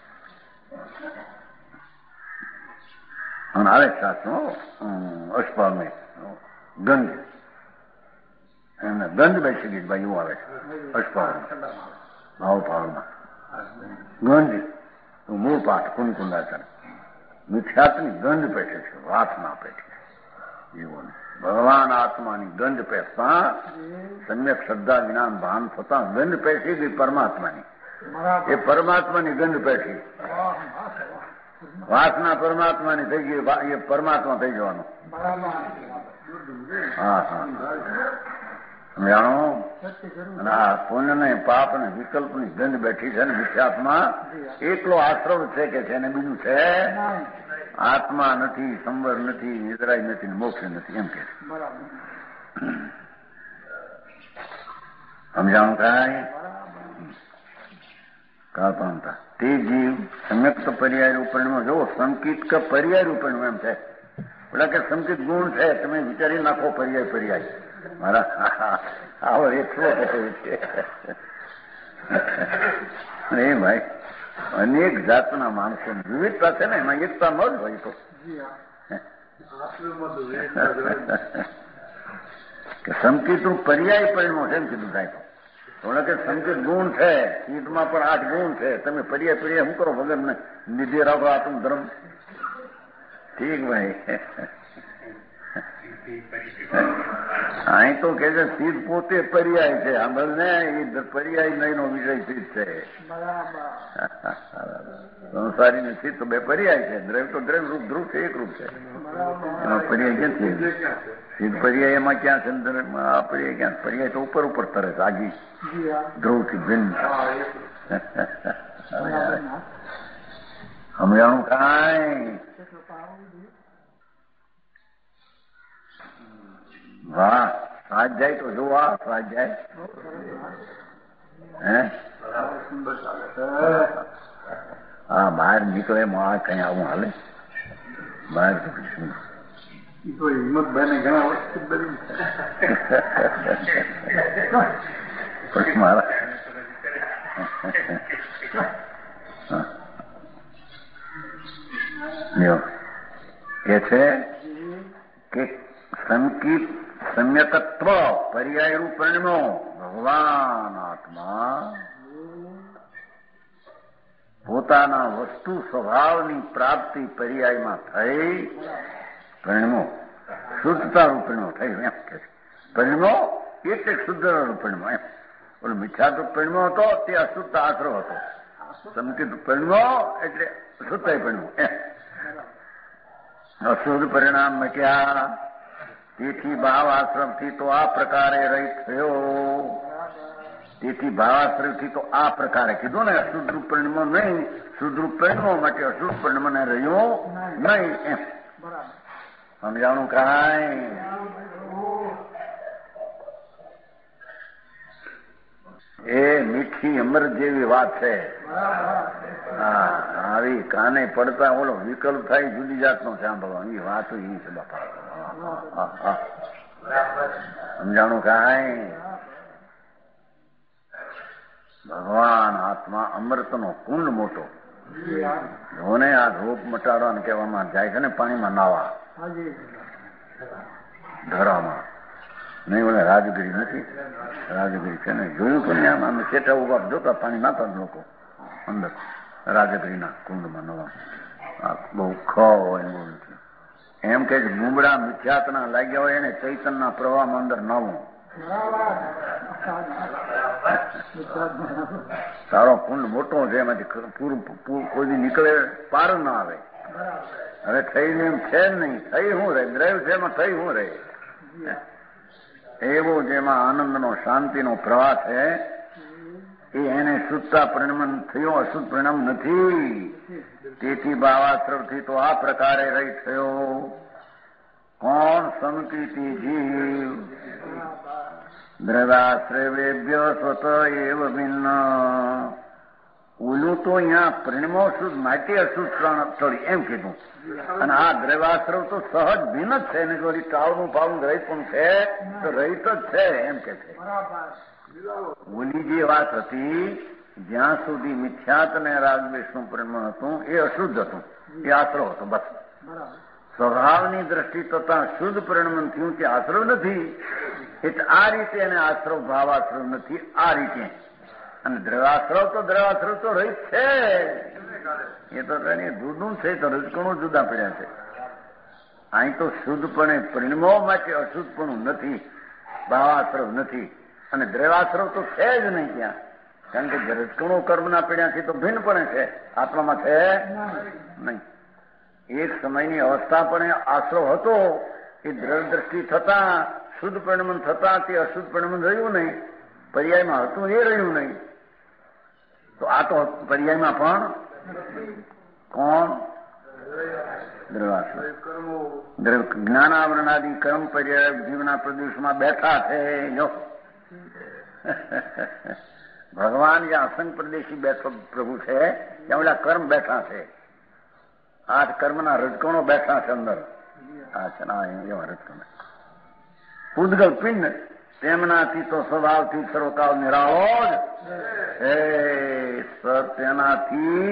અને આવે શાસ્ત્રો અષ્ટપામે ગંધ, એમને ગંધ બેસી ગઈ ભાઈ એવું આવે છે. અષ્ટપાળ ભાવપાળમાં ગંધ મૂળ પાઠ કુંકુંદાચર મિથ્યાત્વની ગંધ પેઠે છે, વાસના પેઠે જીવન. ભગવાન આત્માની ગંધ પેઠતા સમ્યક શ્રદ્ધા જ્ઞાન ભાન થતા ગંધ પેઠી ગઈ પરમાત્માની. એ પરમાત્માની ગંધ પેઠી. વાસના પરમાત્માની થઈ ગઈ, એ પરમાત્મા થઈ જવાનું. હા હા જાણો. અને આ પુણ્ય ને પાપ ને વિકલ્પ ની ગંધ બેઠી છે ને મિથ્યાત્મા એકલો આશ્રવ છે કે છે ને બીજું છે આત્મા નથી, સંવર નથી, નિદ્રાય નથી, મોક્ષ નથી એમ કે સમજાણું કાંઈ? કાપામતા તે જીવ સંયુક્ત પર્યાય રૂપણમાં જો સંકિત કે પર્યાય રૂપણ એમ છે. પેલા કે સંકિત ગુણ છે, તમે વિચારી નાખો પર્યાય પર્યાય. મારા આવો એટલો છે એ ભાઈ. અનેક જાતના માણસો વિવિધતા છે ને, એમાં એકતા ન જ હોય તો સંકિત રૂપ પર્યાય પરિણમો છે એમ કીધું સાહેબ. થોડા કે સંકિત ગુણ છે, ઈટમાં પણ 8 ગુણ છે. તમે પર્યાય પર્યાય શું કરો વગર ને નિધિ રાખો આત્મ ધર્મ. ઠીક ભાઈ. અહીં તો કે છે સિદ્ધ પોતે પર્યાય છે. સાંભળને, એ પર્યાય નહીં નો વિષય સિદ્ધ છે. સંસારી ને સિદ્ધ તો બે પર્યાય છે. દ્રવ્ય તો દ્રવ્ય રૂપ, ધ્રુવ છે એક રૂપ છે. એમાં પર્યાય ક્યાં છે? સિદ્ધ પર્યાય એમાં ક્યાં છે? આ પર્યાય ક્યાં? પર્યાય તો ઉપર ઉપર તરે છે, આગી ધ્રુવ થી ભિન્ન. સમજાણું કાંઈ? વાહ. સ્વાધ્યાય તો જોવા સ્વાધ્યાય હે હા બહાર નીકળે એમાં કઈ આવું હાલે બહાર
હિંમતભાઈ ઘણા વર્ષ
પછી મારા એ છે કે સંકિત સમ્યકત્વ પર્યાય રૂપ પરિણમો ભગવાન આત્મા પોતાના વસ્તુ સ્વભાવની પ્રાપ્તિ પર્યાયમાં થઈ પરિણમો શુદ્ધતા રૂપ પરિણમો થયું એમ કે પરિણમો એટલે શુદ્ધ રૂપ પરિણમો એમ ઓલું મિથ્યાત્વ પરિણમો હતો તે અશુદ્ધ આશ્રવ હતો સંકિત પરિણમો એટલે શુદ્ધ પરિણમો એમ અશુદ્ધ પરિણામ મટ્યા તેથી ભાવ આશ્રમથી તો આ પ્રકારે રહિત થયો તેથી ભાવાશ્રયથી તો આ પ્રકારે કીધું ને અશુદ્ધ રૂપ પરિણમો નહીં શુદ્ધ રૂપ પરિણમો માટે અશુદ્ધ પરિણમને રહ્યો નહીં એમ સમજાણું કાંઈ એ મીઠી અમૃત જેવી વાત છે હા આવી કાને પડતા ઓલો વિકલ્પ થાય જુદી જાતનો સાંભળવાની વાત એ છે બાપા સમજાણું કાંઈ ભગવાન આત્મા અમૃતનો કુંડ મોટો જોને આ રોગ મટાડવાનું કહેવામાં જાય છે ને પાણીમાં નાવા ધરામાં નહીં ઓલે રાજગીરી નથી રાજગીરી છે ને જોયું તો ને આમ ચેટા ઉભા જોતા પાણી નાતા લોકો અંદર રાજગીરીના કુંડમાં નવા બહુ ખ હોય બહુ નથી એમ કે ગુમડા મિથ્યાતના લાગ્યા હોય એને ચૈતનના પ્રવાહમાં અંદર નવું સારો કુંડ મોટો છે એમાંથી કોઈ નીકળે પાર ના આવે હવે થઈને એમ છે જ નહીં થઈ શું રહે દ્રવ્ય છે એમાં થઈ શું રહે એવો જેમાં આનંદનો શાંતિનો પ્રવાહ છે એ એને શુદ્ધતા પરિણમન થયો અશુદ્ધ પરિણામ નથી તેથી ભાવાશ્રવથી તો આ પ્રકારે રહી થયો કોણ સંકિતી જીવ દ્રવ્યાશ્રવેભ્ય સ્વત એવ ભિન્ન ઓલું તો અહીંયા પરિણમો શુદ્ધ માટે અશુદ્ધ થોડી એમ કીધું અને આ દ્રવ્યાશ્રવ તો સહજ ભિન્ન જ છે ને જો ટાળનું પાવનું રહિત પણ છે તો રહિત જ છે એમ કે છે ઓલી જે વાત હતી જ્યાં સુધી મિથ્યાત અને રાગદ્વેષનું પરિણમ હતું એ અશુદ્ધ હતું એ આશ્રવ હતો બસ સ્વભાવની દ્રષ્ટિ તથા શુદ્ધ પરિણમન થયું તે આશ્રવ નથી એટલે આ રીતે એને આશ્રવ ભાવાશ્રવ નથી આ રીતે અને દ્રવાશ્રવ તો રહિત છે એ તો દૂધનું છે તો રજકણું જુદા પડ્યા છે અહીં તો શુદ્ધપણે પરિણમો માટે અશુદ્ધપણું નથી ભાવાશ્રવ નથી અને દ્રવાશ્રવ તો છે જ નહીં ત્યાં કારણ કે રજકણો કર્મના પીડ્યાથી તો ભિન્નપણે છે આત્મામાં છે નહીં એક સમયની અવસ્થા પણ આશ્રવ હતો એ દ્રવ્ય દ્રષ્ટિ થતા શુદ્ધ પરિણમન થતા તે અશુદ્ધ પરિણમન રહ્યું નહીં પર્યાયમાં હતું એ રહ્યું નહીં તો આ તો પર્યાયમાં પણ કોણ દ્રવાશ્રવ જ્ઞાનાવરણાદિ કર્મ પર્યાય જીવના પ્રદેશમાં બેઠા છે જો ભગવાન જ્યાં અસંગ પ્રદેશી બેઠો પ્રભુ છે ત્યાં ઓલા કર્મ બેઠા છે આ કર્મના રજકણો બેઠા છે અંદર આ છે એવા રજકણ પૂદગલ પિંડ તેમનાથી તો સ્વભાવથી સર્વકાળ નિરાળો જ તેનાથી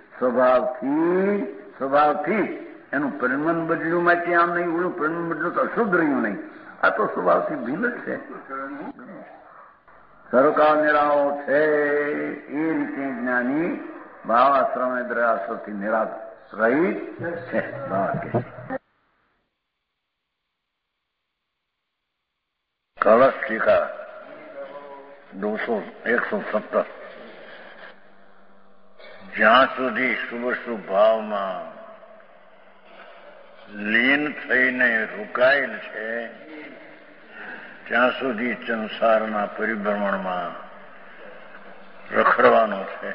સ્વભાવથી એનું પરિણમન બદલ્યું માટે આમ નહીં ઓલું પરિણમન બદલ્યું તો અશુદ્ધ રહ્યું નહીં આ તો સ્વભાવથી ભિન્ન જ છે સર્વકાળ નિરાળો છે એ રીતે જ્ઞાની ભાવાશ્રમ દ્રવ્યાશ્રમથી નિરાશ રહી છે કલશ ટીકા 170 જ્યાં સુધી શુભ ભાવમાં લીન થઈને રોકાયેલ છે ત્યાં સુધી સંસારના પરિભ્રમણમાં રખડવાનું છે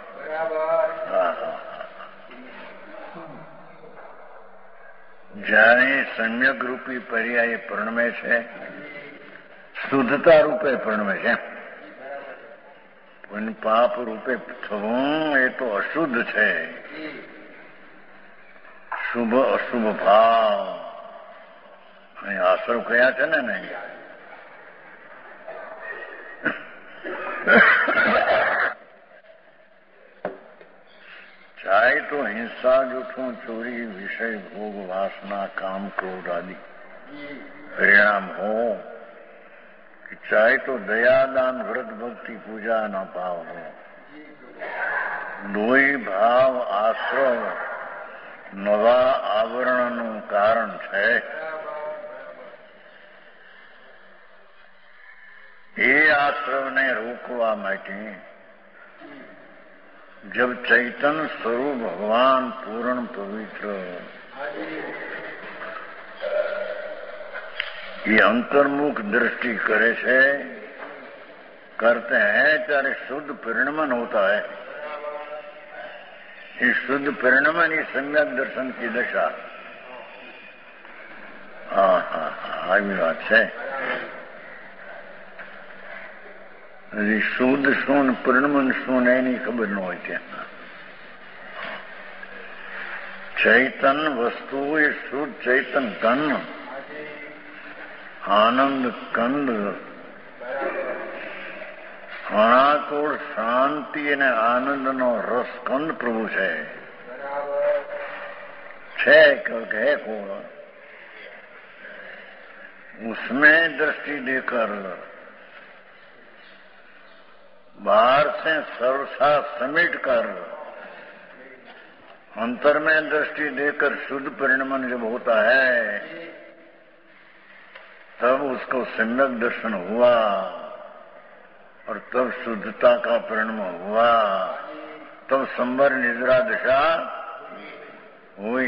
જ્યારે સમ્યક રૂપી પર્યાય પરિણમે છે શુદ્ધતા રૂપે પરણવે છે. પણ પાપ રૂપે થવું એ તો અશુદ્ધ છે. શુભ અશુભ ભાવ અહીં આશ્રવ કયા છે ને નહીં. चाहे तो हिंसा जूठों चोरी विषय भोग वासना काम क्रोध आदि परिणाम हो कि चाहे तो दयादान व्रत भक्ति पूजा न भाव हो, दोई भाव आश्रव नवा आवरणનું કારણ છે. એ આશ્રવને રોકવા માટે जब चैतन्य स्वरूप भगवान पूर्ण पवित्र ये अंतर्मुख दृष्टि करे छे करते हैं ત્યારે शुद्ध परिणमन होता है. ये शुद्ध परिणमन ही सम्यक दर्शन की दशा. हाँ हाँ हाँ આવી વાત છે. શુદ્ધ શું પરિણમન શું એની ખબર ન હોય ત્યાં. ચૈતન વસ્તુ એ શુદ્ધ ચૈતન ધન આનંદ કંદ અણાકોળ શાંતિ અને આનંદનો રસકંદ પ્રભુ છે. है कोण उसमें दृष्टि देकर बाहर से सर्वसा समेट कर अंतर में दृष्टि देकर शुद्ध परिणमन जब होता है तब उसको सम्यक दर्शन हुआ और तब शुद्धता का परिणमन हुआ, तब संवर निद्रा दशा हुई.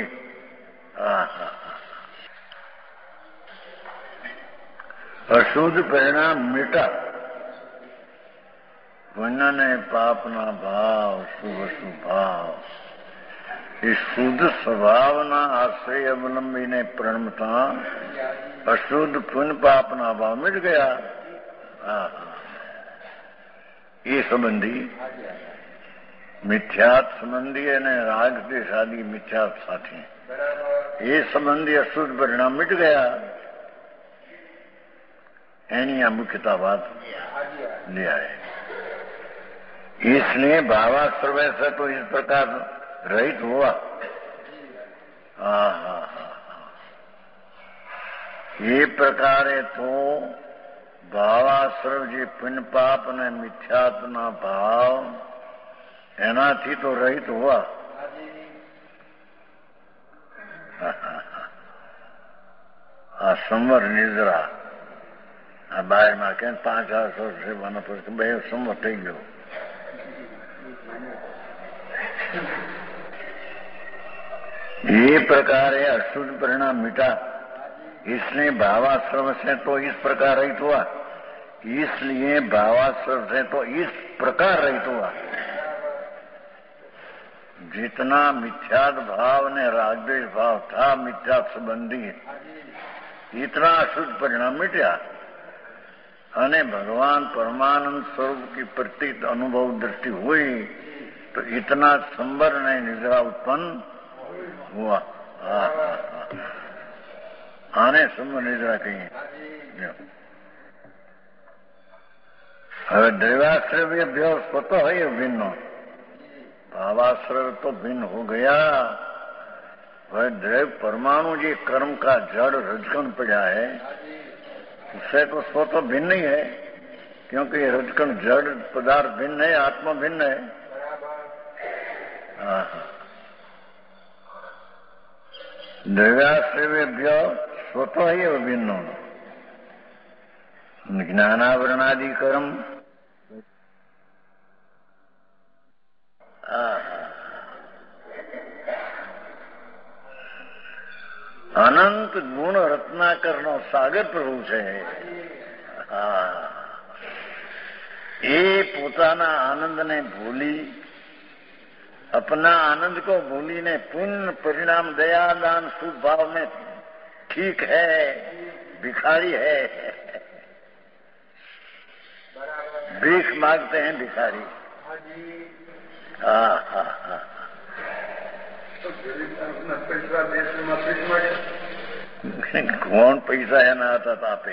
अशुद्ध परिणाम मिटा. पुण्य ने पापना भाव शुभ शुभाव इस शुद्ध स्वभावना आश्रय अवलंबी ने प्रणमता अशुद्ध पुण्य पापना भाव मिट गया. ये संबंधी मिथ्यात संबंधी ने राग देश आदि मिथ्यात साथी ये संबंधी अशुद्ध परिणाम मिट गया. एनी आ मुख्यता बात ले आए. इसलिए भावाश्रय से तो इस प्रकार रहित हुआ. ये प्रकारे तो भावाश्रय जे पुण्य पाप ने मिथ्यात ना भाव एनाथी तो रहित हुआ. आ संवर निद्रा आ बाहर में के 5 વર્ષ સેવાનો પછી 2 સંવર થઈ ગયો. ये प्रकार है अशुद्ध परिणाम मिटा. इसलिए भावाश्रम से तो इस प्रकार रहित हुआ, इसलिए भावाश्रम से तो इस प्रकार रहित हुआ. जितना मिथ्यात भाव ने रागद्वेष भाव था मिथ्यात संबंधी इतना अशुद्ध परिणाम मिटा અને भगवान परमानंद स्वरूप की प्रतीत अनुभव दृष्टि हुई तो इतना संवर ने निद्रा उत्पन्न हुआ. आने संवर निद्रा कही. હવે दैवाश्रय भी स्वतः है भिन्न, भावाश्रय तो भिन्न हो गया. वह दैव परमाणु जी कर्म का जड़ रजकण पड़ा है उससे तो स्वतः भिन्न ही है, क्योंकि रजकण जड़ पदार्थ भिन्न है, आत्मा भिन्न है. दैवाश्रय स्वतः ही भिन्न. ज्ञानावरणादि कर्म अनंत गुण रत्नाकर नो सागर प्रभु છે. એ પોતાના આનંદને ભૂલી अपना आनंद को भूली ने पुण्य परिणाम दया दान शुभ भाव में ठीक है भिखारी है मांगते हैं भिखारी। हाँ हाँ हाँ, કોણ પૈસા એના હાથાત આપે?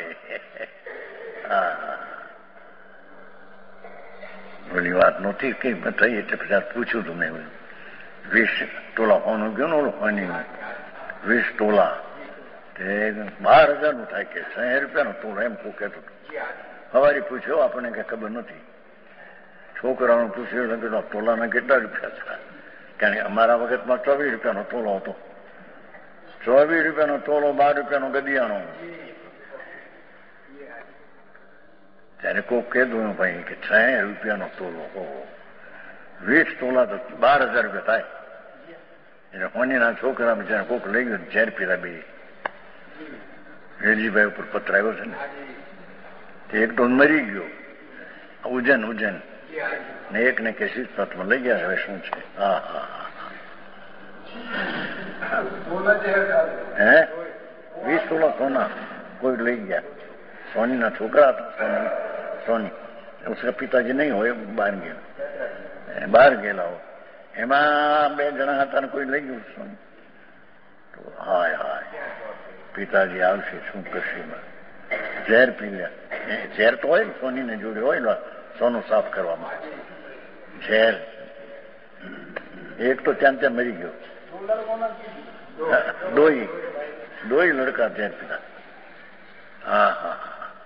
ઓલી વાત નહોતી કઈ થઈ એટલે પછી પૂછ્યું તું મેં, 20 તોલા હોનું ગયું ને ઓલું હોની 20 તોલા તે 12,000 નું થાય કે 60 રૂપિયાનો તોલો એમ કોઈ કહેતું હતું. સવારે પૂછ્યો, આપણને કઈ ખબર નથી. છોકરાઓને પૂછ્યું કે તોલાના કેટલા રૂપિયા છે? કારણ કે અમારા વખતમાં 24 રૂપિયાનો તોલો હતો. 24 રૂપિયાનો તોલો, 12 રૂપિયાનો ગદિયાનો. ત્યારે કોઈક કહેતું ભાઈ કે 60 રૂપિયાનો તોલો, 20 તોલા તો 12,000 રૂપિયા થાય. એટલે હોનીના છોકરા બિચારા કોઈક લઈ ગયું, ઝેર પીરા બે વેલજીભાઈ ઉપર પત્ર આવ્યો છે ને, તે એક તો મરી ગયો, ઉજ્જૈન ને એક ને કે શીતપથમાં લઈ ગયા. હવે શું છે? હા હા હે 20 તોલા સોના કોઈ લઈ ગયા. સોનીના છોકરા હતા, સોની उसका पिताजी नहीं હોય, બહાર ગયેલા હોય. એમાં 2 જણા હતા ને કોઈ લઈ ગયું સોનું. તો હાય હાય, પિતાજી આવશે શું કરશે? ઝેર પી લ્યા. ઝેર તો હોય ને સોનીને જોડે હોય ને સોનું સાફ કરવામાં. ઝેર એક તો ત્યાં મરી ગયો. દોઈ લડકા ઝેર પીતા. હા હા,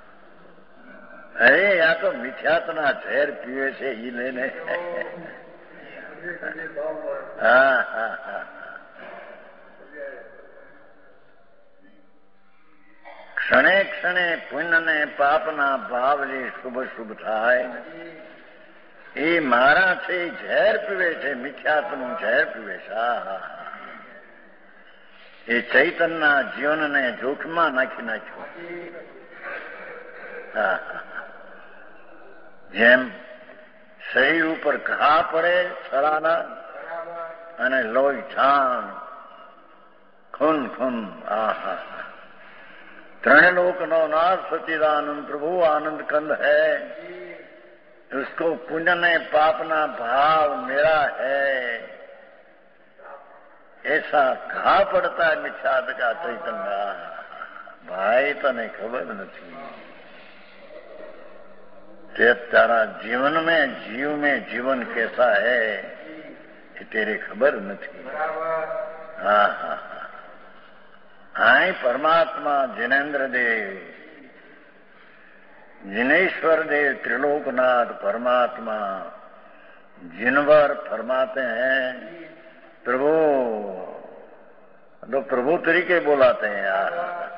અરે આ તો મિથ્યાત્વના ઝેર પીવે છે ઈ લઈને. હા હા હા, ક્ષણે ક્ષણે પુણ્ય ને પાપના ભાવ જે શુભ થાય એ મારા છે. ઝેર પીવે છે, મિથ્યાત્વનું ઝેર પીવે છે. હા હા, એ ચૈતનના જીવનને જોખમાં નાખી નાખ્યું. હા હા, જેમ શરીર ઉપર ઘા પડે છરાના અને લોહી ઝાણ ખૂન ખૂન. આ હા, 3 लोकनो नाथ सच्चिदानंद प्रभु आनंद कंद है, उसको पुण्य ने पापना भाव मेरा है, ऐसा घा પડતા મિથ્યાત કા ચૈતન્ય. ભાઈ તને ખબર નથી, તે તારા જીવન में जीवन कैसा है એ તેરે ખબર નથી. હા હા, આય પરમાત્મા जिनेन्द्र देव, जिनेश्वर देव, त्रिलोकनाथ परमात्मा जिनवर फरमाते हैं प्रभु, तो प्रभु तरीके बुलाते हैं. यार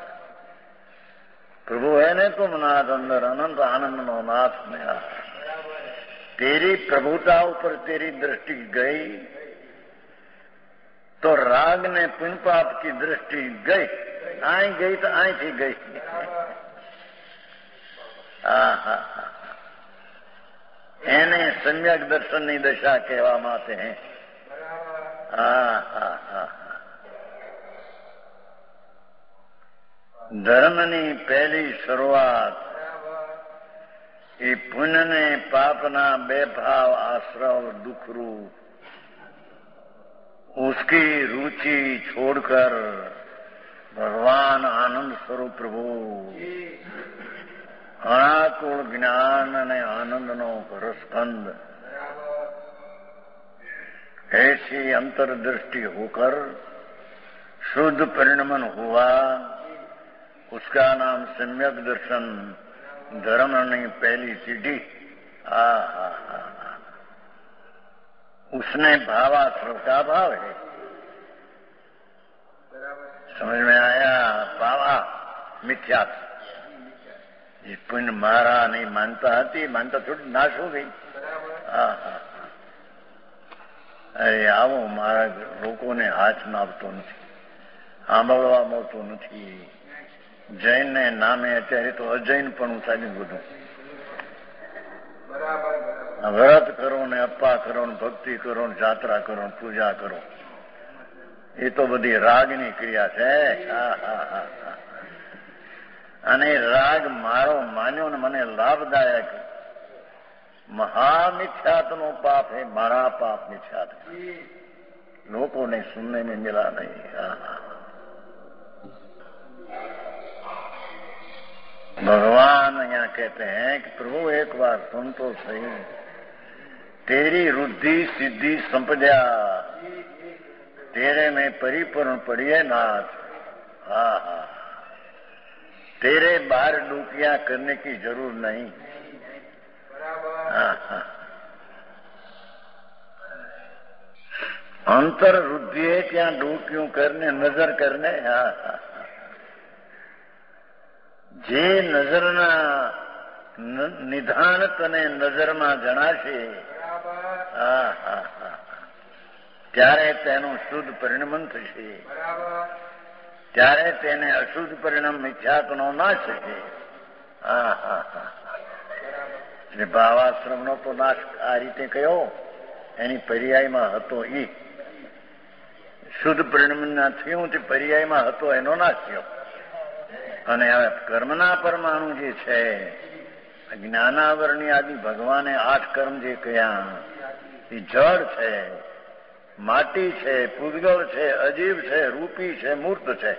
प्रभु है ने तुम नाथ अंदर अनंत आनंद नो नाथ में. तेरी प्रभुता ऊपर तेरी दृष्टि गई तो राग ने पुण्य पाप की दृष्टि गई. आई गई तो आई थी गई. એને સમ્યક દર્શનની દશા કહેવામાં આવે છે. હા હા હા, ધર્મની પહેલી શરૂઆત એ પુણ્ય ને પાપના 2 ભાવ આશ્રવ દુઃખરૂપ उसकी रुचि छोड़कर भगवान आनंद स्वरूप प्रभु अनाकुल ज्ञान ने आनंद नो रसकंद ऐसी अंतर्दृष्टि होकर शुद्ध परिणमन हुआ. उसका नाम सम्यक दर्शन, धर्म ने पहली सीढ़ी. हा हा हा, उसने भावाश्रव का भाव है. समझ में आया? भावा मिथ्यात्व. ये पुण्य मारा नहीं मानता હતી, માનતા થોડી નાશ હો ગઈ. હા હા, અરે આવો મારા લોકોને હાથ નાપતો નથી, સાંભળવા મળતો નથી. જૈનને નામે અત્યારે તો અજૈન પણ ચાલ્યું બધું. વ્રત કરો ને અપ્પા કરો ને ભક્તિ કરો ને જાત્રા કરો ને પૂજા કરો, એ તો બધી રાગની ક્રિયા છે. હા હા હા, અને રાગ મારો માન્યો ને મને લાભદાયક महामिथ्यात्नो पाप है, मारा पाप मिथ्यात लोगों ने सुनने में मिला नहीं। भगवान यहाँ कहते हैं कि प्रभु एक बार सुन तो सही, तेरी रुद्धि सिद्धि संपदा तेरे में परिपूर्ण पड़ी है नाथ। तेरे बाहर डूकियां करने की जरूर नहीं। अंतर रुद्धि है क्या डूकियों करने नजर करने। જે નજરના નિધાન તને નજરમાં જણાશે ત્યારે તેનું શુદ્ધ પરિણમન થશે, ત્યારે તેને અશુદ્ધ પરિણામ મિથ્યાત્વનો નાશ થશે। એટલે ભાવાશ્રમનો તો નાશ આ રીતે કયો, એની પર્યાયમાં હતો ઈ શુદ્ધ પરિણમના થયું તે પર્યાયમાં હતો એનો નાશ થયો। અને હવે કર્મના પરમાણુ જે છે, જ્ઞાનાવરણી આદિ ભગવાને 8 કર્મ જે કહ્યા એ જળ છે, માટી છે, પૂદગળ છે, અજીવ છે, રૂપી છે, મૂર્ત છે।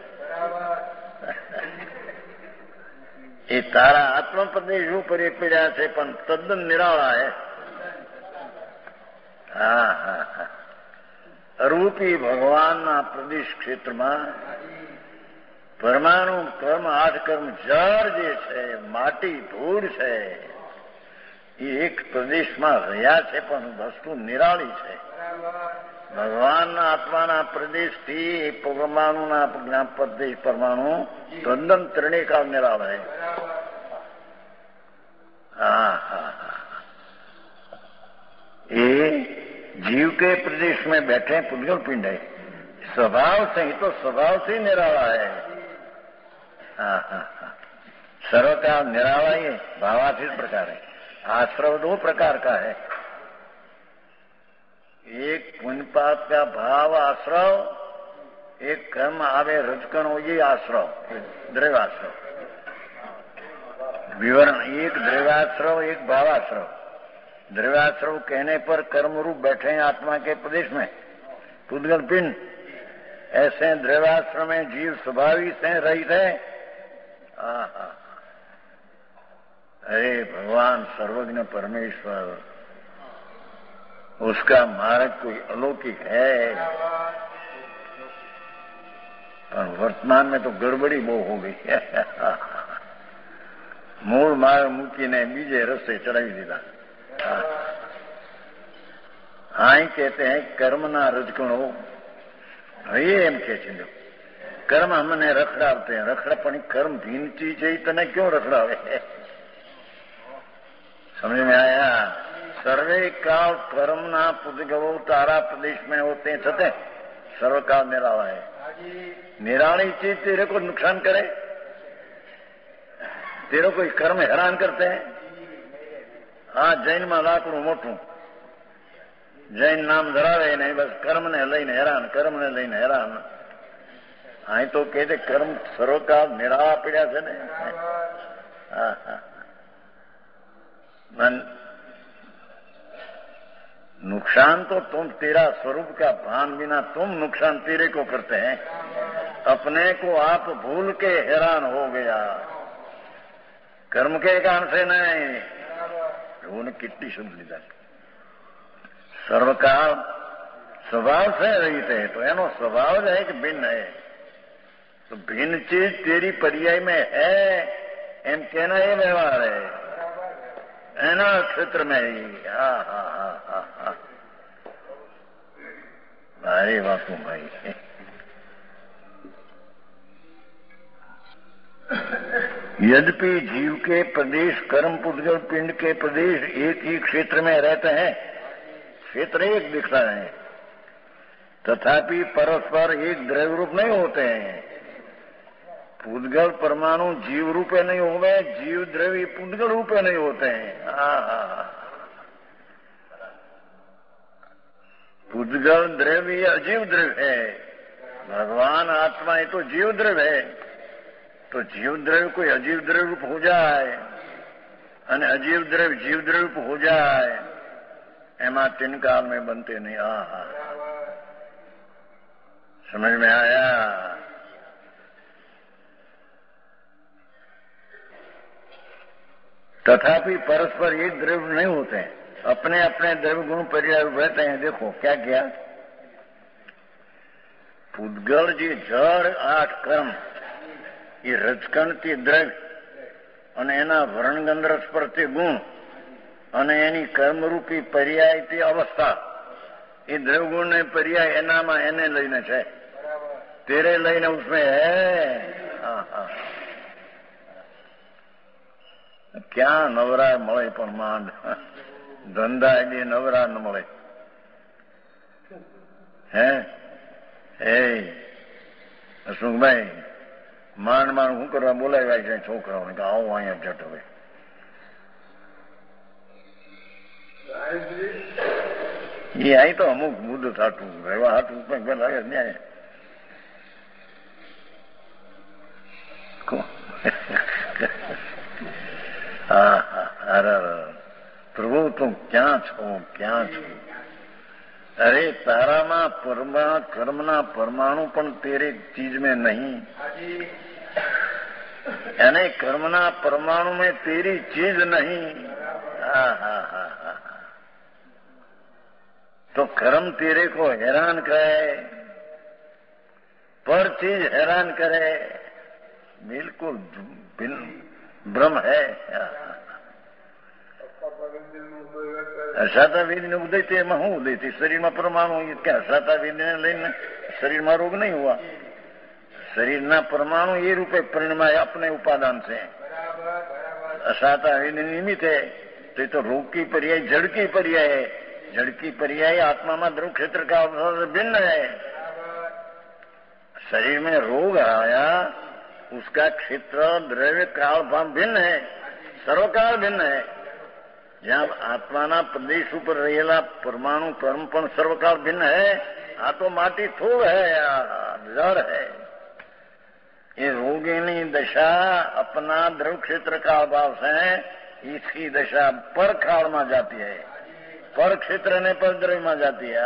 એ તારા આત્મપ્રદેશ ઉપર એ પીડ્યા છે પણ તદ્દન નિરાળા હે। રૂપી ભગવાનના પ્રદેશ ક્ષેત્રમાં પરમાણુ કર્મ 8 કર્મ જળ જે છે, માટી ધૂળ છે, એ એક પ્રદેશમાં રહ્યા છે પણ વસ્તુ નિરાળી છે। ભગવાનના આત્માના પ્રદેશથી પરમાણુના પ્રદેશ પરમાણુ તદ્દન ત્રણેકાળ નિરાળ है। ये जीव के प्रदेश में बैठे पुद्गल पिंड है, स्वभाव से ही तो स्वभाव से निराला है। सर्व का निराला ही भावातीत प्रकार है। आश्रव 2 प्रकार का है, एक पुण्य पाप का भाव आश्रव, एक कर्म आवे रजकण हो ये आश्रव, द्रव्याश्रव। विवरण, एक द्रव्याश्रव एक भावाश्रव। द्रव्याश्रव कहने पर कर्म रूप बैठे हैं आत्मा के प्रदेश में पुद्गल पिंड, ऐसे द्रव्याश्रम में जीव स्वाभाविक से रहित है। अरे भगवान सर्वज्ञ परमेश्वर, उसका मार्ग कोई अलौकिक है, पर वर्तमान में तो गड़बड़ी बहुत हो गई है। मूल मार्ग મૂકીને બીજે રસ્તે ચડાવી દીધા। અહીં कहते हैं कर्मના રજકણો, ये એમ કે છે कर्म हमने रखड़ावते हैं, रखड़ा कर्म भीन चीज है, तने क्यों रखड़ावे? समझ में आया? सर्वे काल कर्म ना पुद्गलो तारा प्रदेश में होते छते सर्व काल निराला है। निराली चीज तेरे को नुकसान करे, तेरे को कर्म हैरान करते हैं। जैन में लाकड़ू मोटू जैन नाम धरावे नहीं, बस कर्म ने लईने हैरान, कर्म ने लईने हैरान। અહીં તો કહે છે કર્મ સર્વકાળ નિરાળા પડ્યા છે ને। नुकसान तो तुम तेरा स्वरूप का भान बिना तुम नुकसान तेरे को करते हैं, अपने को आप भूल के हैरान हो गया, कर्म के कारण से नहीं। उन्होंने कितनी शुद्ध लीधा सर्वकाल स्वभाव से रहित है, तो एनो स्वभाव जो है कि भिन्न है, तो भिन्न चीज तेरी पर्याय में है एम कहना ये व्यवहार है एना क्षेत्र में ही। भारी बापू भाई। यद्यपि जीव के प्रदेश कर्म पुद्गल पिंड के प्रदेश एक ही क्षेत्र में रहते हैं, क्षेत्र एक दिखता है, तथापि परस्पर एक द्रव्य रूप नहीं होते हैं। पुद्गल परमाणु जीव रूपे नहीं होवे, जीव द्रव्य पुद्गल रूपे नहीं होते हैं। पुद्गल द्रव्य अजीव द्रव्य है, भगवान आत्मा ये तो जीव द्रव्य है, तो जीव द्रव्य कोई अजीव द्रव्य रूप हो जाए, અને અજીવ દ્રવ્ય જીવ દ્રવ્ય हो जाए એમાં 3 काल में बनते नहीं। हाँ, समझ में आया? तथापि परस्पर एक द्रव्य नहीं होते हैं, अपने अपने द्रव्य गुण पर्याय रहते हैं। देखो क्या किया, પૂદગળ જે જળ 8 કર્મ એ રજકણથી દ્રવ્ય અને એના વર્ણગંધ સ્પર્શથી ગુણ અને એની કર્મરૂપી પર્યાયથી અવસ્થા, એ દ્રવ્ય ગુણ ને પર્યાય એનામાં એને લઈને છે, તેરે લઈને ઉસમે હૈ। ક્યાં નવરા મળે પણ માંડ, ધંધા એ નવરા ન મળે હે। એ હસમુખભાઈ માંડ માંડ શું કરવા બોલાવ્યા છે છોકરાઓને કે આવો અહીંયા જટ હવે। એ અહીં તો અમુક મુદ્દ થાતું રહેવા હાટું પણ લાગે ન્યાય। હા હા, અરે પ્રભુ તું ક્યાં છો, ક્યાં છો? अरे ताराમાં કર્મના પરમાણુ પણ તેરે ચીજ में नहीं, यानी कर्मना परमाणु में तेरी चीज नहीं। तो कर्म तेरे को हैरान करे, पर चीज हैरान करे, बिल्कुल भ्रम है। અસાતા વેદને ઉદય થે એમાં શું ઉદય થઈ? શરીરમાં પરમાણુ ક્યાં? અસાતા વેદને લઈને શરીરમાં રોગ નહીં हुआ, શરીરના પરમાણુ એ રૂપે પરિણમાય अपने उपादान से। असाता वेद निमित्त है तो ये तो रोग की पर्याय जड़ की पर्याय है, जड़ की पर्याय आत्मा में ध्रुव क्षेत्र का भिन्न है। शरीर में रोग आया, उसका क्षेत्र द्रव्य काल भाव भिन्न है, सर्वकाल भिन्न है। જ્યાં આત્માના પ્રદેશ ઉપર રહેલા પરમાણુ કર્મ પણ સર્વકાળ ભિન્ન है। આ તો માટી થોડ है, जड़ है। ये रोगिणी दशा अपना द्रव क्षेत्र का अभाव से इसकी दशा पर काल में जाती है, पर क्षेत्र ने पर द्रव्य में जाती है।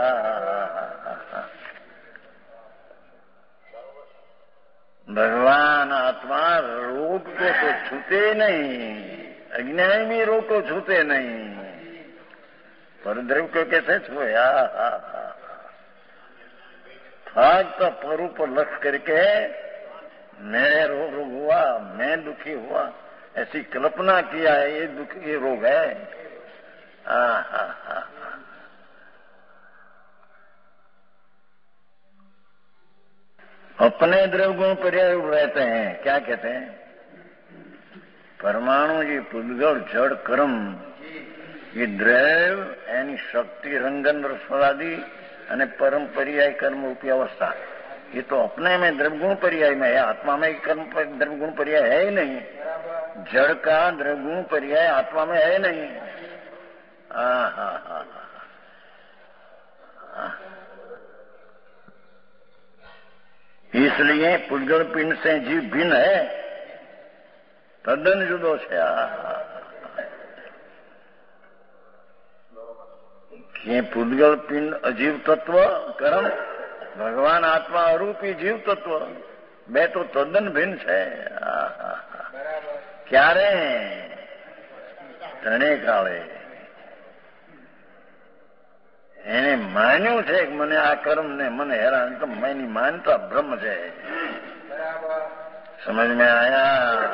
भगवान आत्मा रोग को तो छूते नहीं, अज्ञानी भी रोग को छूते नहीं, पर द्रव्य को कैसे छुए? फक्त पर ऊपर लक्ष्य करके मैं रोग हुआ, मैं दुखी हुआ, ऐसी कल्पना किया है, ये दुख ये रोग है। अपने द्रव्य गुण पर्याय रहते हैं। क्या कहते हैं? परमाणु ये પૂદગળ જળ કર્મ, ये द्रव्य એની શક્તિ રંગન રસવાદી અને परम पर्याय कर्म रूपी अवस्था, ये तो अपने में द्रव्य गुण पर्याय में है, आत्मा में कर्म द्रव्य गुण पर्याय है ही नहीं। जड़ का द्रव्य गुण पर्याय आत्मा में है नहीं। इसलिए પૂદગળ पिंड से जीव भिन्न है, તદ્દન જુદો છે। ये પૂદગળ पिंड अजीव तत्व कर्म, भगवान आत्मा अरूपी जीव तत्व, બે તો તદ્દન ભિન્ન છે। ક્યારે? ત્રણે કાળે। એને માન્યું છે કે મને આ કર્મ ને મને હેરાન, તો એની માનતા બ્રહ્મ છે। समझ में आया?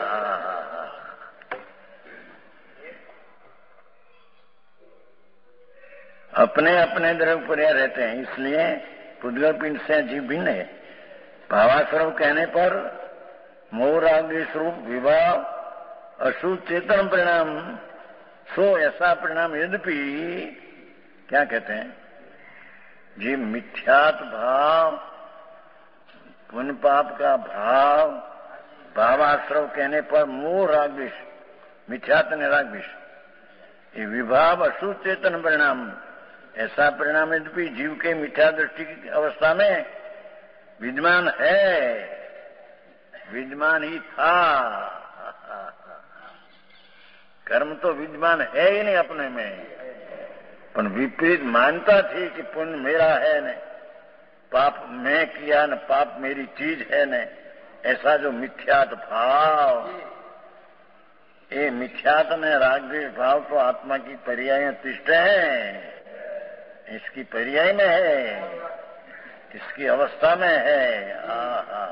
अपने अपने द्रव्य पर्याय रहते हैं, इसलिए પૂદગળ पिंड से जीव भिन्न है। भावास्वरूप कहने पर मोह राग स्वरूप विभाव अशुद्ध चेतन परिणाम, सो ऐसा परिणाम यद्यपि क्या कहते हैं, जी मिथ्यात भाव, पुण्य पाप का भाव, भावाश्रव कहने पर मोह राग विष, मिथ्यात ने राग विष, ये विभाव अशुद्ध चेतन परिणाम, ऐसा परिणाम यद्यपि जीव के मिथ्या दृष्टि की अवस्था में विद्यमान है, विद्यमान ही था। कर्म तो विद्यमान है ही नहीं अपने में, पर विपरीत मानता थी कि पुण्य मेरा है ने, पाप मैं किया न पाप मेरी चीज है ने, ऐसा जो मिथ्यात भाव, ये मिथ्यात ने रागद्वेष भाव तो आत्मा की पर्याय तिष्ठ है, इसकी पर्याय में है, इसकी अवस्था में है। आहा,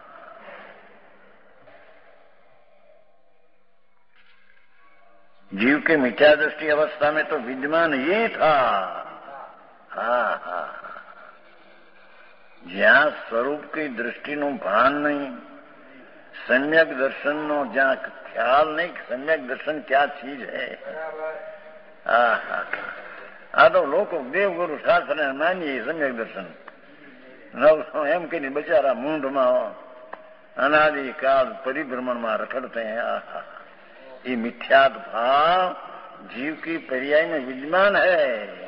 जीव के मिथ्या दृष्टि अवस्था में तो विद्यमान ये था। જ્યાં સ્વરૂપ की दृष्टिનું ભાન नहीं, सम्यक दर्शनનો જ્યાં ખ્યાલ नहीं, सम्यक दर्शन क्या चीज है। આ તો લોકો દેવગુરુ શાસ્ત્રને માનીએ सम्यक दर्शन, નવસો એમ કહીને બચારા મૂંઢમાં અનાદિકાળ પરિભ્રમણમાં રખડते हैं। ये मिथ्यात भाव जीव की पर्याय में विद्यमान है,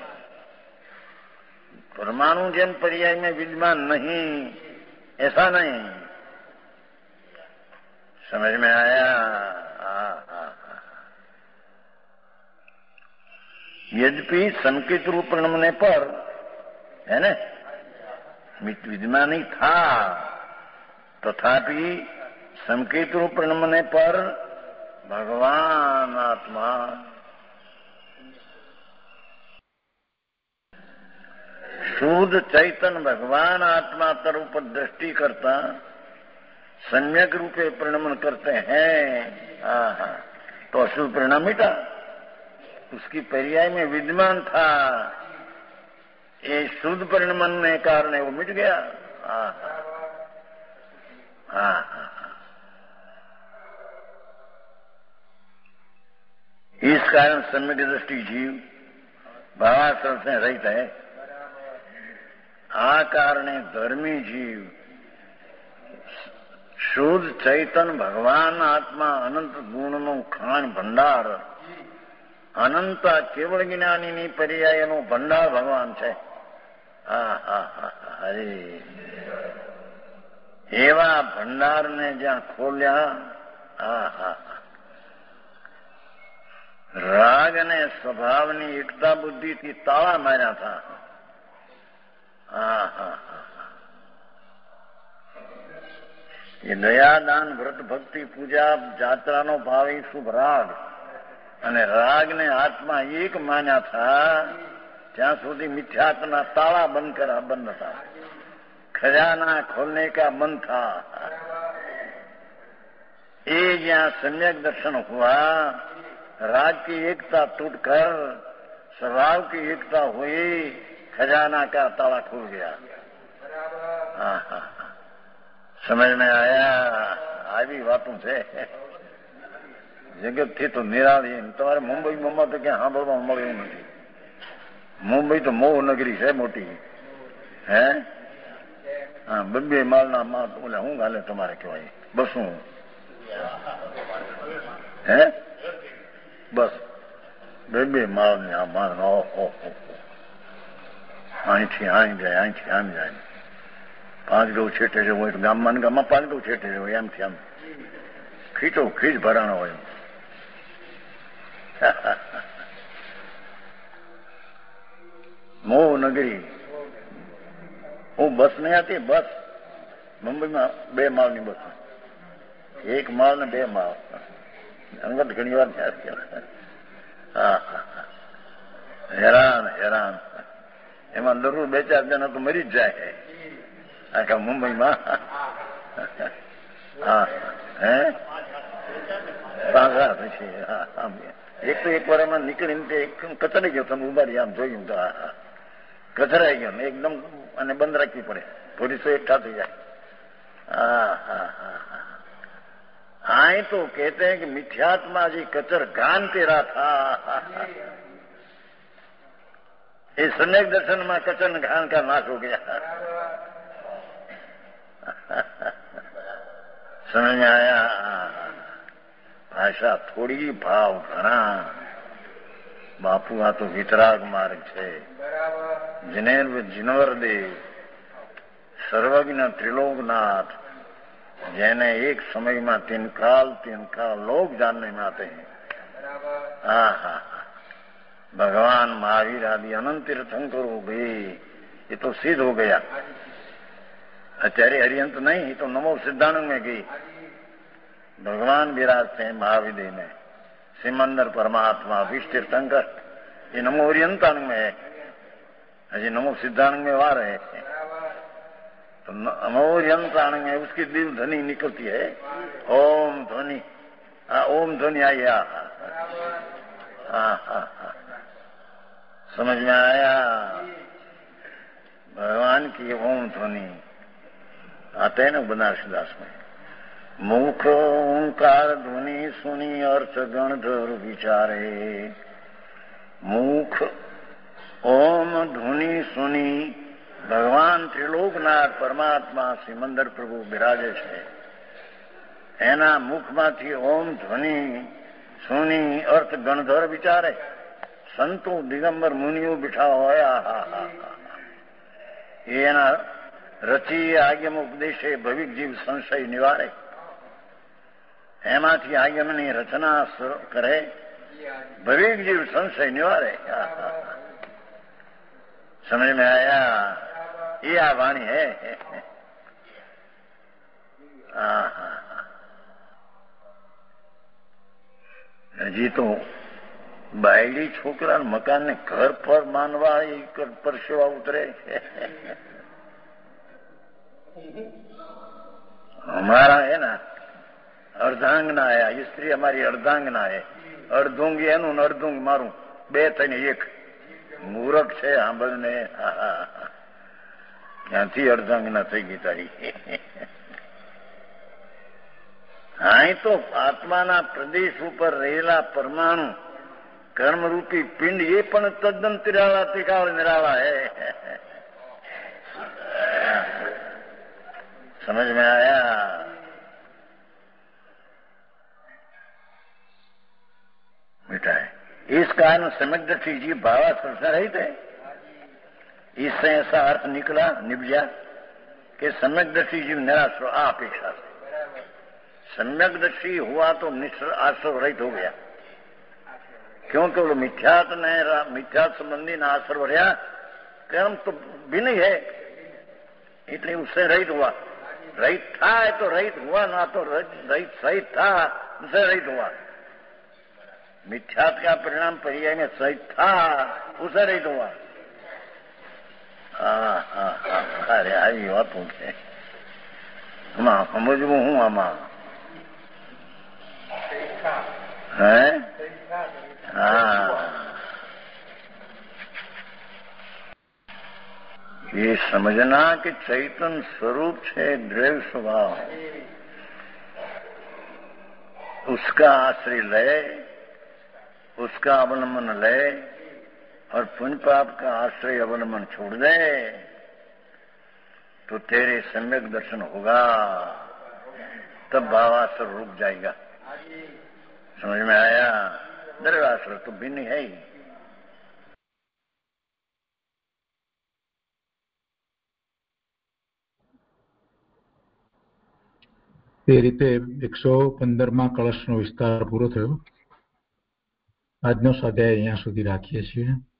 परमाणु जन पर्याय में विद्यमान नहीं, ऐसा नहीं। समझ में आया? यद्यपि संकेत रूप प्रणमने पर है ना विद्यमान ही था, तथापि संकेत रूप प्रणमने पर भगवान आत्मा शुद्ध चैतन्य भगवान आत्मा तरफ दृष्टि करता सम्यक रूपे प्रणमन करते हैं। तो अशुभ परिणाम मिटा, उसकी पर्याय में विद्यमान था, ये शुद्ध परिणमन के कारण वो मिट गया। इस कारण सम्यक दृष्टि जीव भावाश्रम से रहित है। आ कारणे धर्मी जीव शुद्ध चैतन्य भगवान आत्मा अनंत गुणनो खाण भंडार, अनंत केवल ज्ञानी पर्यायनो भंडार भगवान है। अरे एवा भंडार ने ज्યાં खोल्या, राग ने स्वभाव ની એકતા બુદ્ધિ થી તાળા માર્યા था। ये दया दान व्रत भक्ति पूजा जात्रा नो भाव शुभ राग અને राग ने आत्मा एक मान्या था, ત્યાં સુધી मिथ्यात्व ताला बंद करा बंद था, खजाना खोलने का मन था। ये जहाँ सम्यक दर्शन हुआ, राग की एकता टूटकर स्वभाव की एकता हुई, खजाना का ताला खुल गया। समझ में आया? આવી વાતો છે, જગત થી તો નિરાળી। તમારે મુંબઈમાં તો ક્યાં સાંભળવા મળ્યું નથી। મુંબઈ તો મોહ નગરી છે મોટી, હે? હા, 2 માળના ઓલા શું ગાલે તમારે કહેવાય બસું, હે? બસ 2 માળની આ માળ, અહીંથી અહીં જાય, અહીંથી આમ જાય, 5 ગૌ છેટે જવું હોય તો ગામમાં 5 ગૌ છેટે જવું હોય, એમથી આમ ખીચો ખીચ ભરાણો હોય। મોહ નગરી। હું બસ નહીં હતી, બસ મુંબઈમાં 2 માળની બસ, 1 માળ ને 2 માળ, અંગત ઘણી વાર હેરાન હેરાન। એમાં દરરોજ 2-4 જણા તો મરી જ જાય આખા મુંબઈમાં। હે પાછા પછી એક તો એક વાર એમાં નીકળીને કચરાઈ ગયો, તમે ઉભા રહ્યા આમ જોયું તો કચરાઈ ગયો ને એકદમ, અને બંધ રાખવી પડે, પોલીસો એકઠા થઈ જાય। हाँ तो कहते हैं कि मिथ्यात्मा जी कचर गान तेरा था। इस सम्यक दर्शन में कचर घान का नाश हो गया। समझ में आया? भाषा थोड़ी भाव घना। बापू आ तो वितराग मार्ग है। जिनेर देव सर्वज्ञ त्रिलोकनाथ, जैने एक समय में 3 काल लोग जानने में आते हैं। हाँ हाँ, भगवान महावीर आदि अनंत तीर्थंकरो भाई, ये तो सिद्ध हो गया। आचार्य हरियंत नहीं, ये तो नमो सिद्धानंद में गई। भगवान विराजते हैं महाविदय में, सिमंदर परमात्मा विष्णु तीर्थंकर, ये नमो हरियंतानंद में है, अजय नमो सिद्धानंद में वार है। तो नमो हरियंतानंद में उसकी दिल ध्वनि निकलती है, ओम ध्वनि। ओम ध्वनि आई। हाँ, समझ में आया? भगवान की ओम ध्वनि आते हैं ना बनारसीदास में, मुख ओंकार ध्वनि सुनी अर्थ गणधर विचारे। मुख ओम ध्वनि सुनी भगवान त्रिलोकनाथ परमात्मा सिमंदर प्रभु બિરાજે છે, એના મુખમાંથી ઓમ ધ્વનિ સુની અર્થ ગણધર વિચારે। સંતો દિગંબર મુનિઓ બેઠા હોય, એના રચી આગમ ઉપદેશે ભવિક જીવ સંશય નિવારે। એમાંથી આગમની રચના કરે, ભવિક जीव संशय निवारे। समझ में आया? ये आ वाणी है। હજી તો બાયડી છોકરા મકાન ને ઘર પર માનવા પરસેવા ઉતરે। हमारा है ना अर्धांगना है, स्त्री हमारी अर्धांगना है। अर्धूंगी एनु ने अर्धूंग मारू, बे थईने एक। मूर्ख छे सांभळने। क्यांथी अर्धांगना थई गई तारी? हाई तो आत्माना प्रदेश ऊपर रहेला परमाणु कर्म रूपी पिंड, ये पण तद्दन तिराला तिकावळ निराला है। समझ में आया? बेटा है इस कारण सम्यक दृष्टि जीव भावास्पर्श रहित है। इससे ऐसा अर्थ निकला निबजा कि सम्यक दृष्टि जीव निराश्र अपेक्षा से। सम्यक दृष्टि हुआ तो आश्रव रहित हो गया, क्योंकि वो मिथ्यात संबंधी ना आश्रव रहा, कर्म तो भिन्न ही है, इसलिए उससे रहित हुआ। रहित था तो रहित हुआ, ना तो रहित सहित था उससे रहित हुआ। मिथ्यात का परिणाम पर्याय में सहित था, उसे रहित हुआ। अरे आई बातों से समझ हूँ आमा है। ये समझना कि चैतन्य स्वरूप है द्रव्य स्वभाव, उसका आश्रय ले, उसका अवलंबन ले और पुण्य पाप का आश्रय अवलंबन छोड़ दे तो तेरे सम्यक दर्शन होगा, तब भावासर रुक जाएगा। समझ में आया? द्रव्यासर तो भिन्न है ही।
તે રીતે 115માં કળશનો વિસ્તાર પૂરો થયો। આજનો સ્વાધ્યાય અહીંયા સુધી રાખીએ છીએ।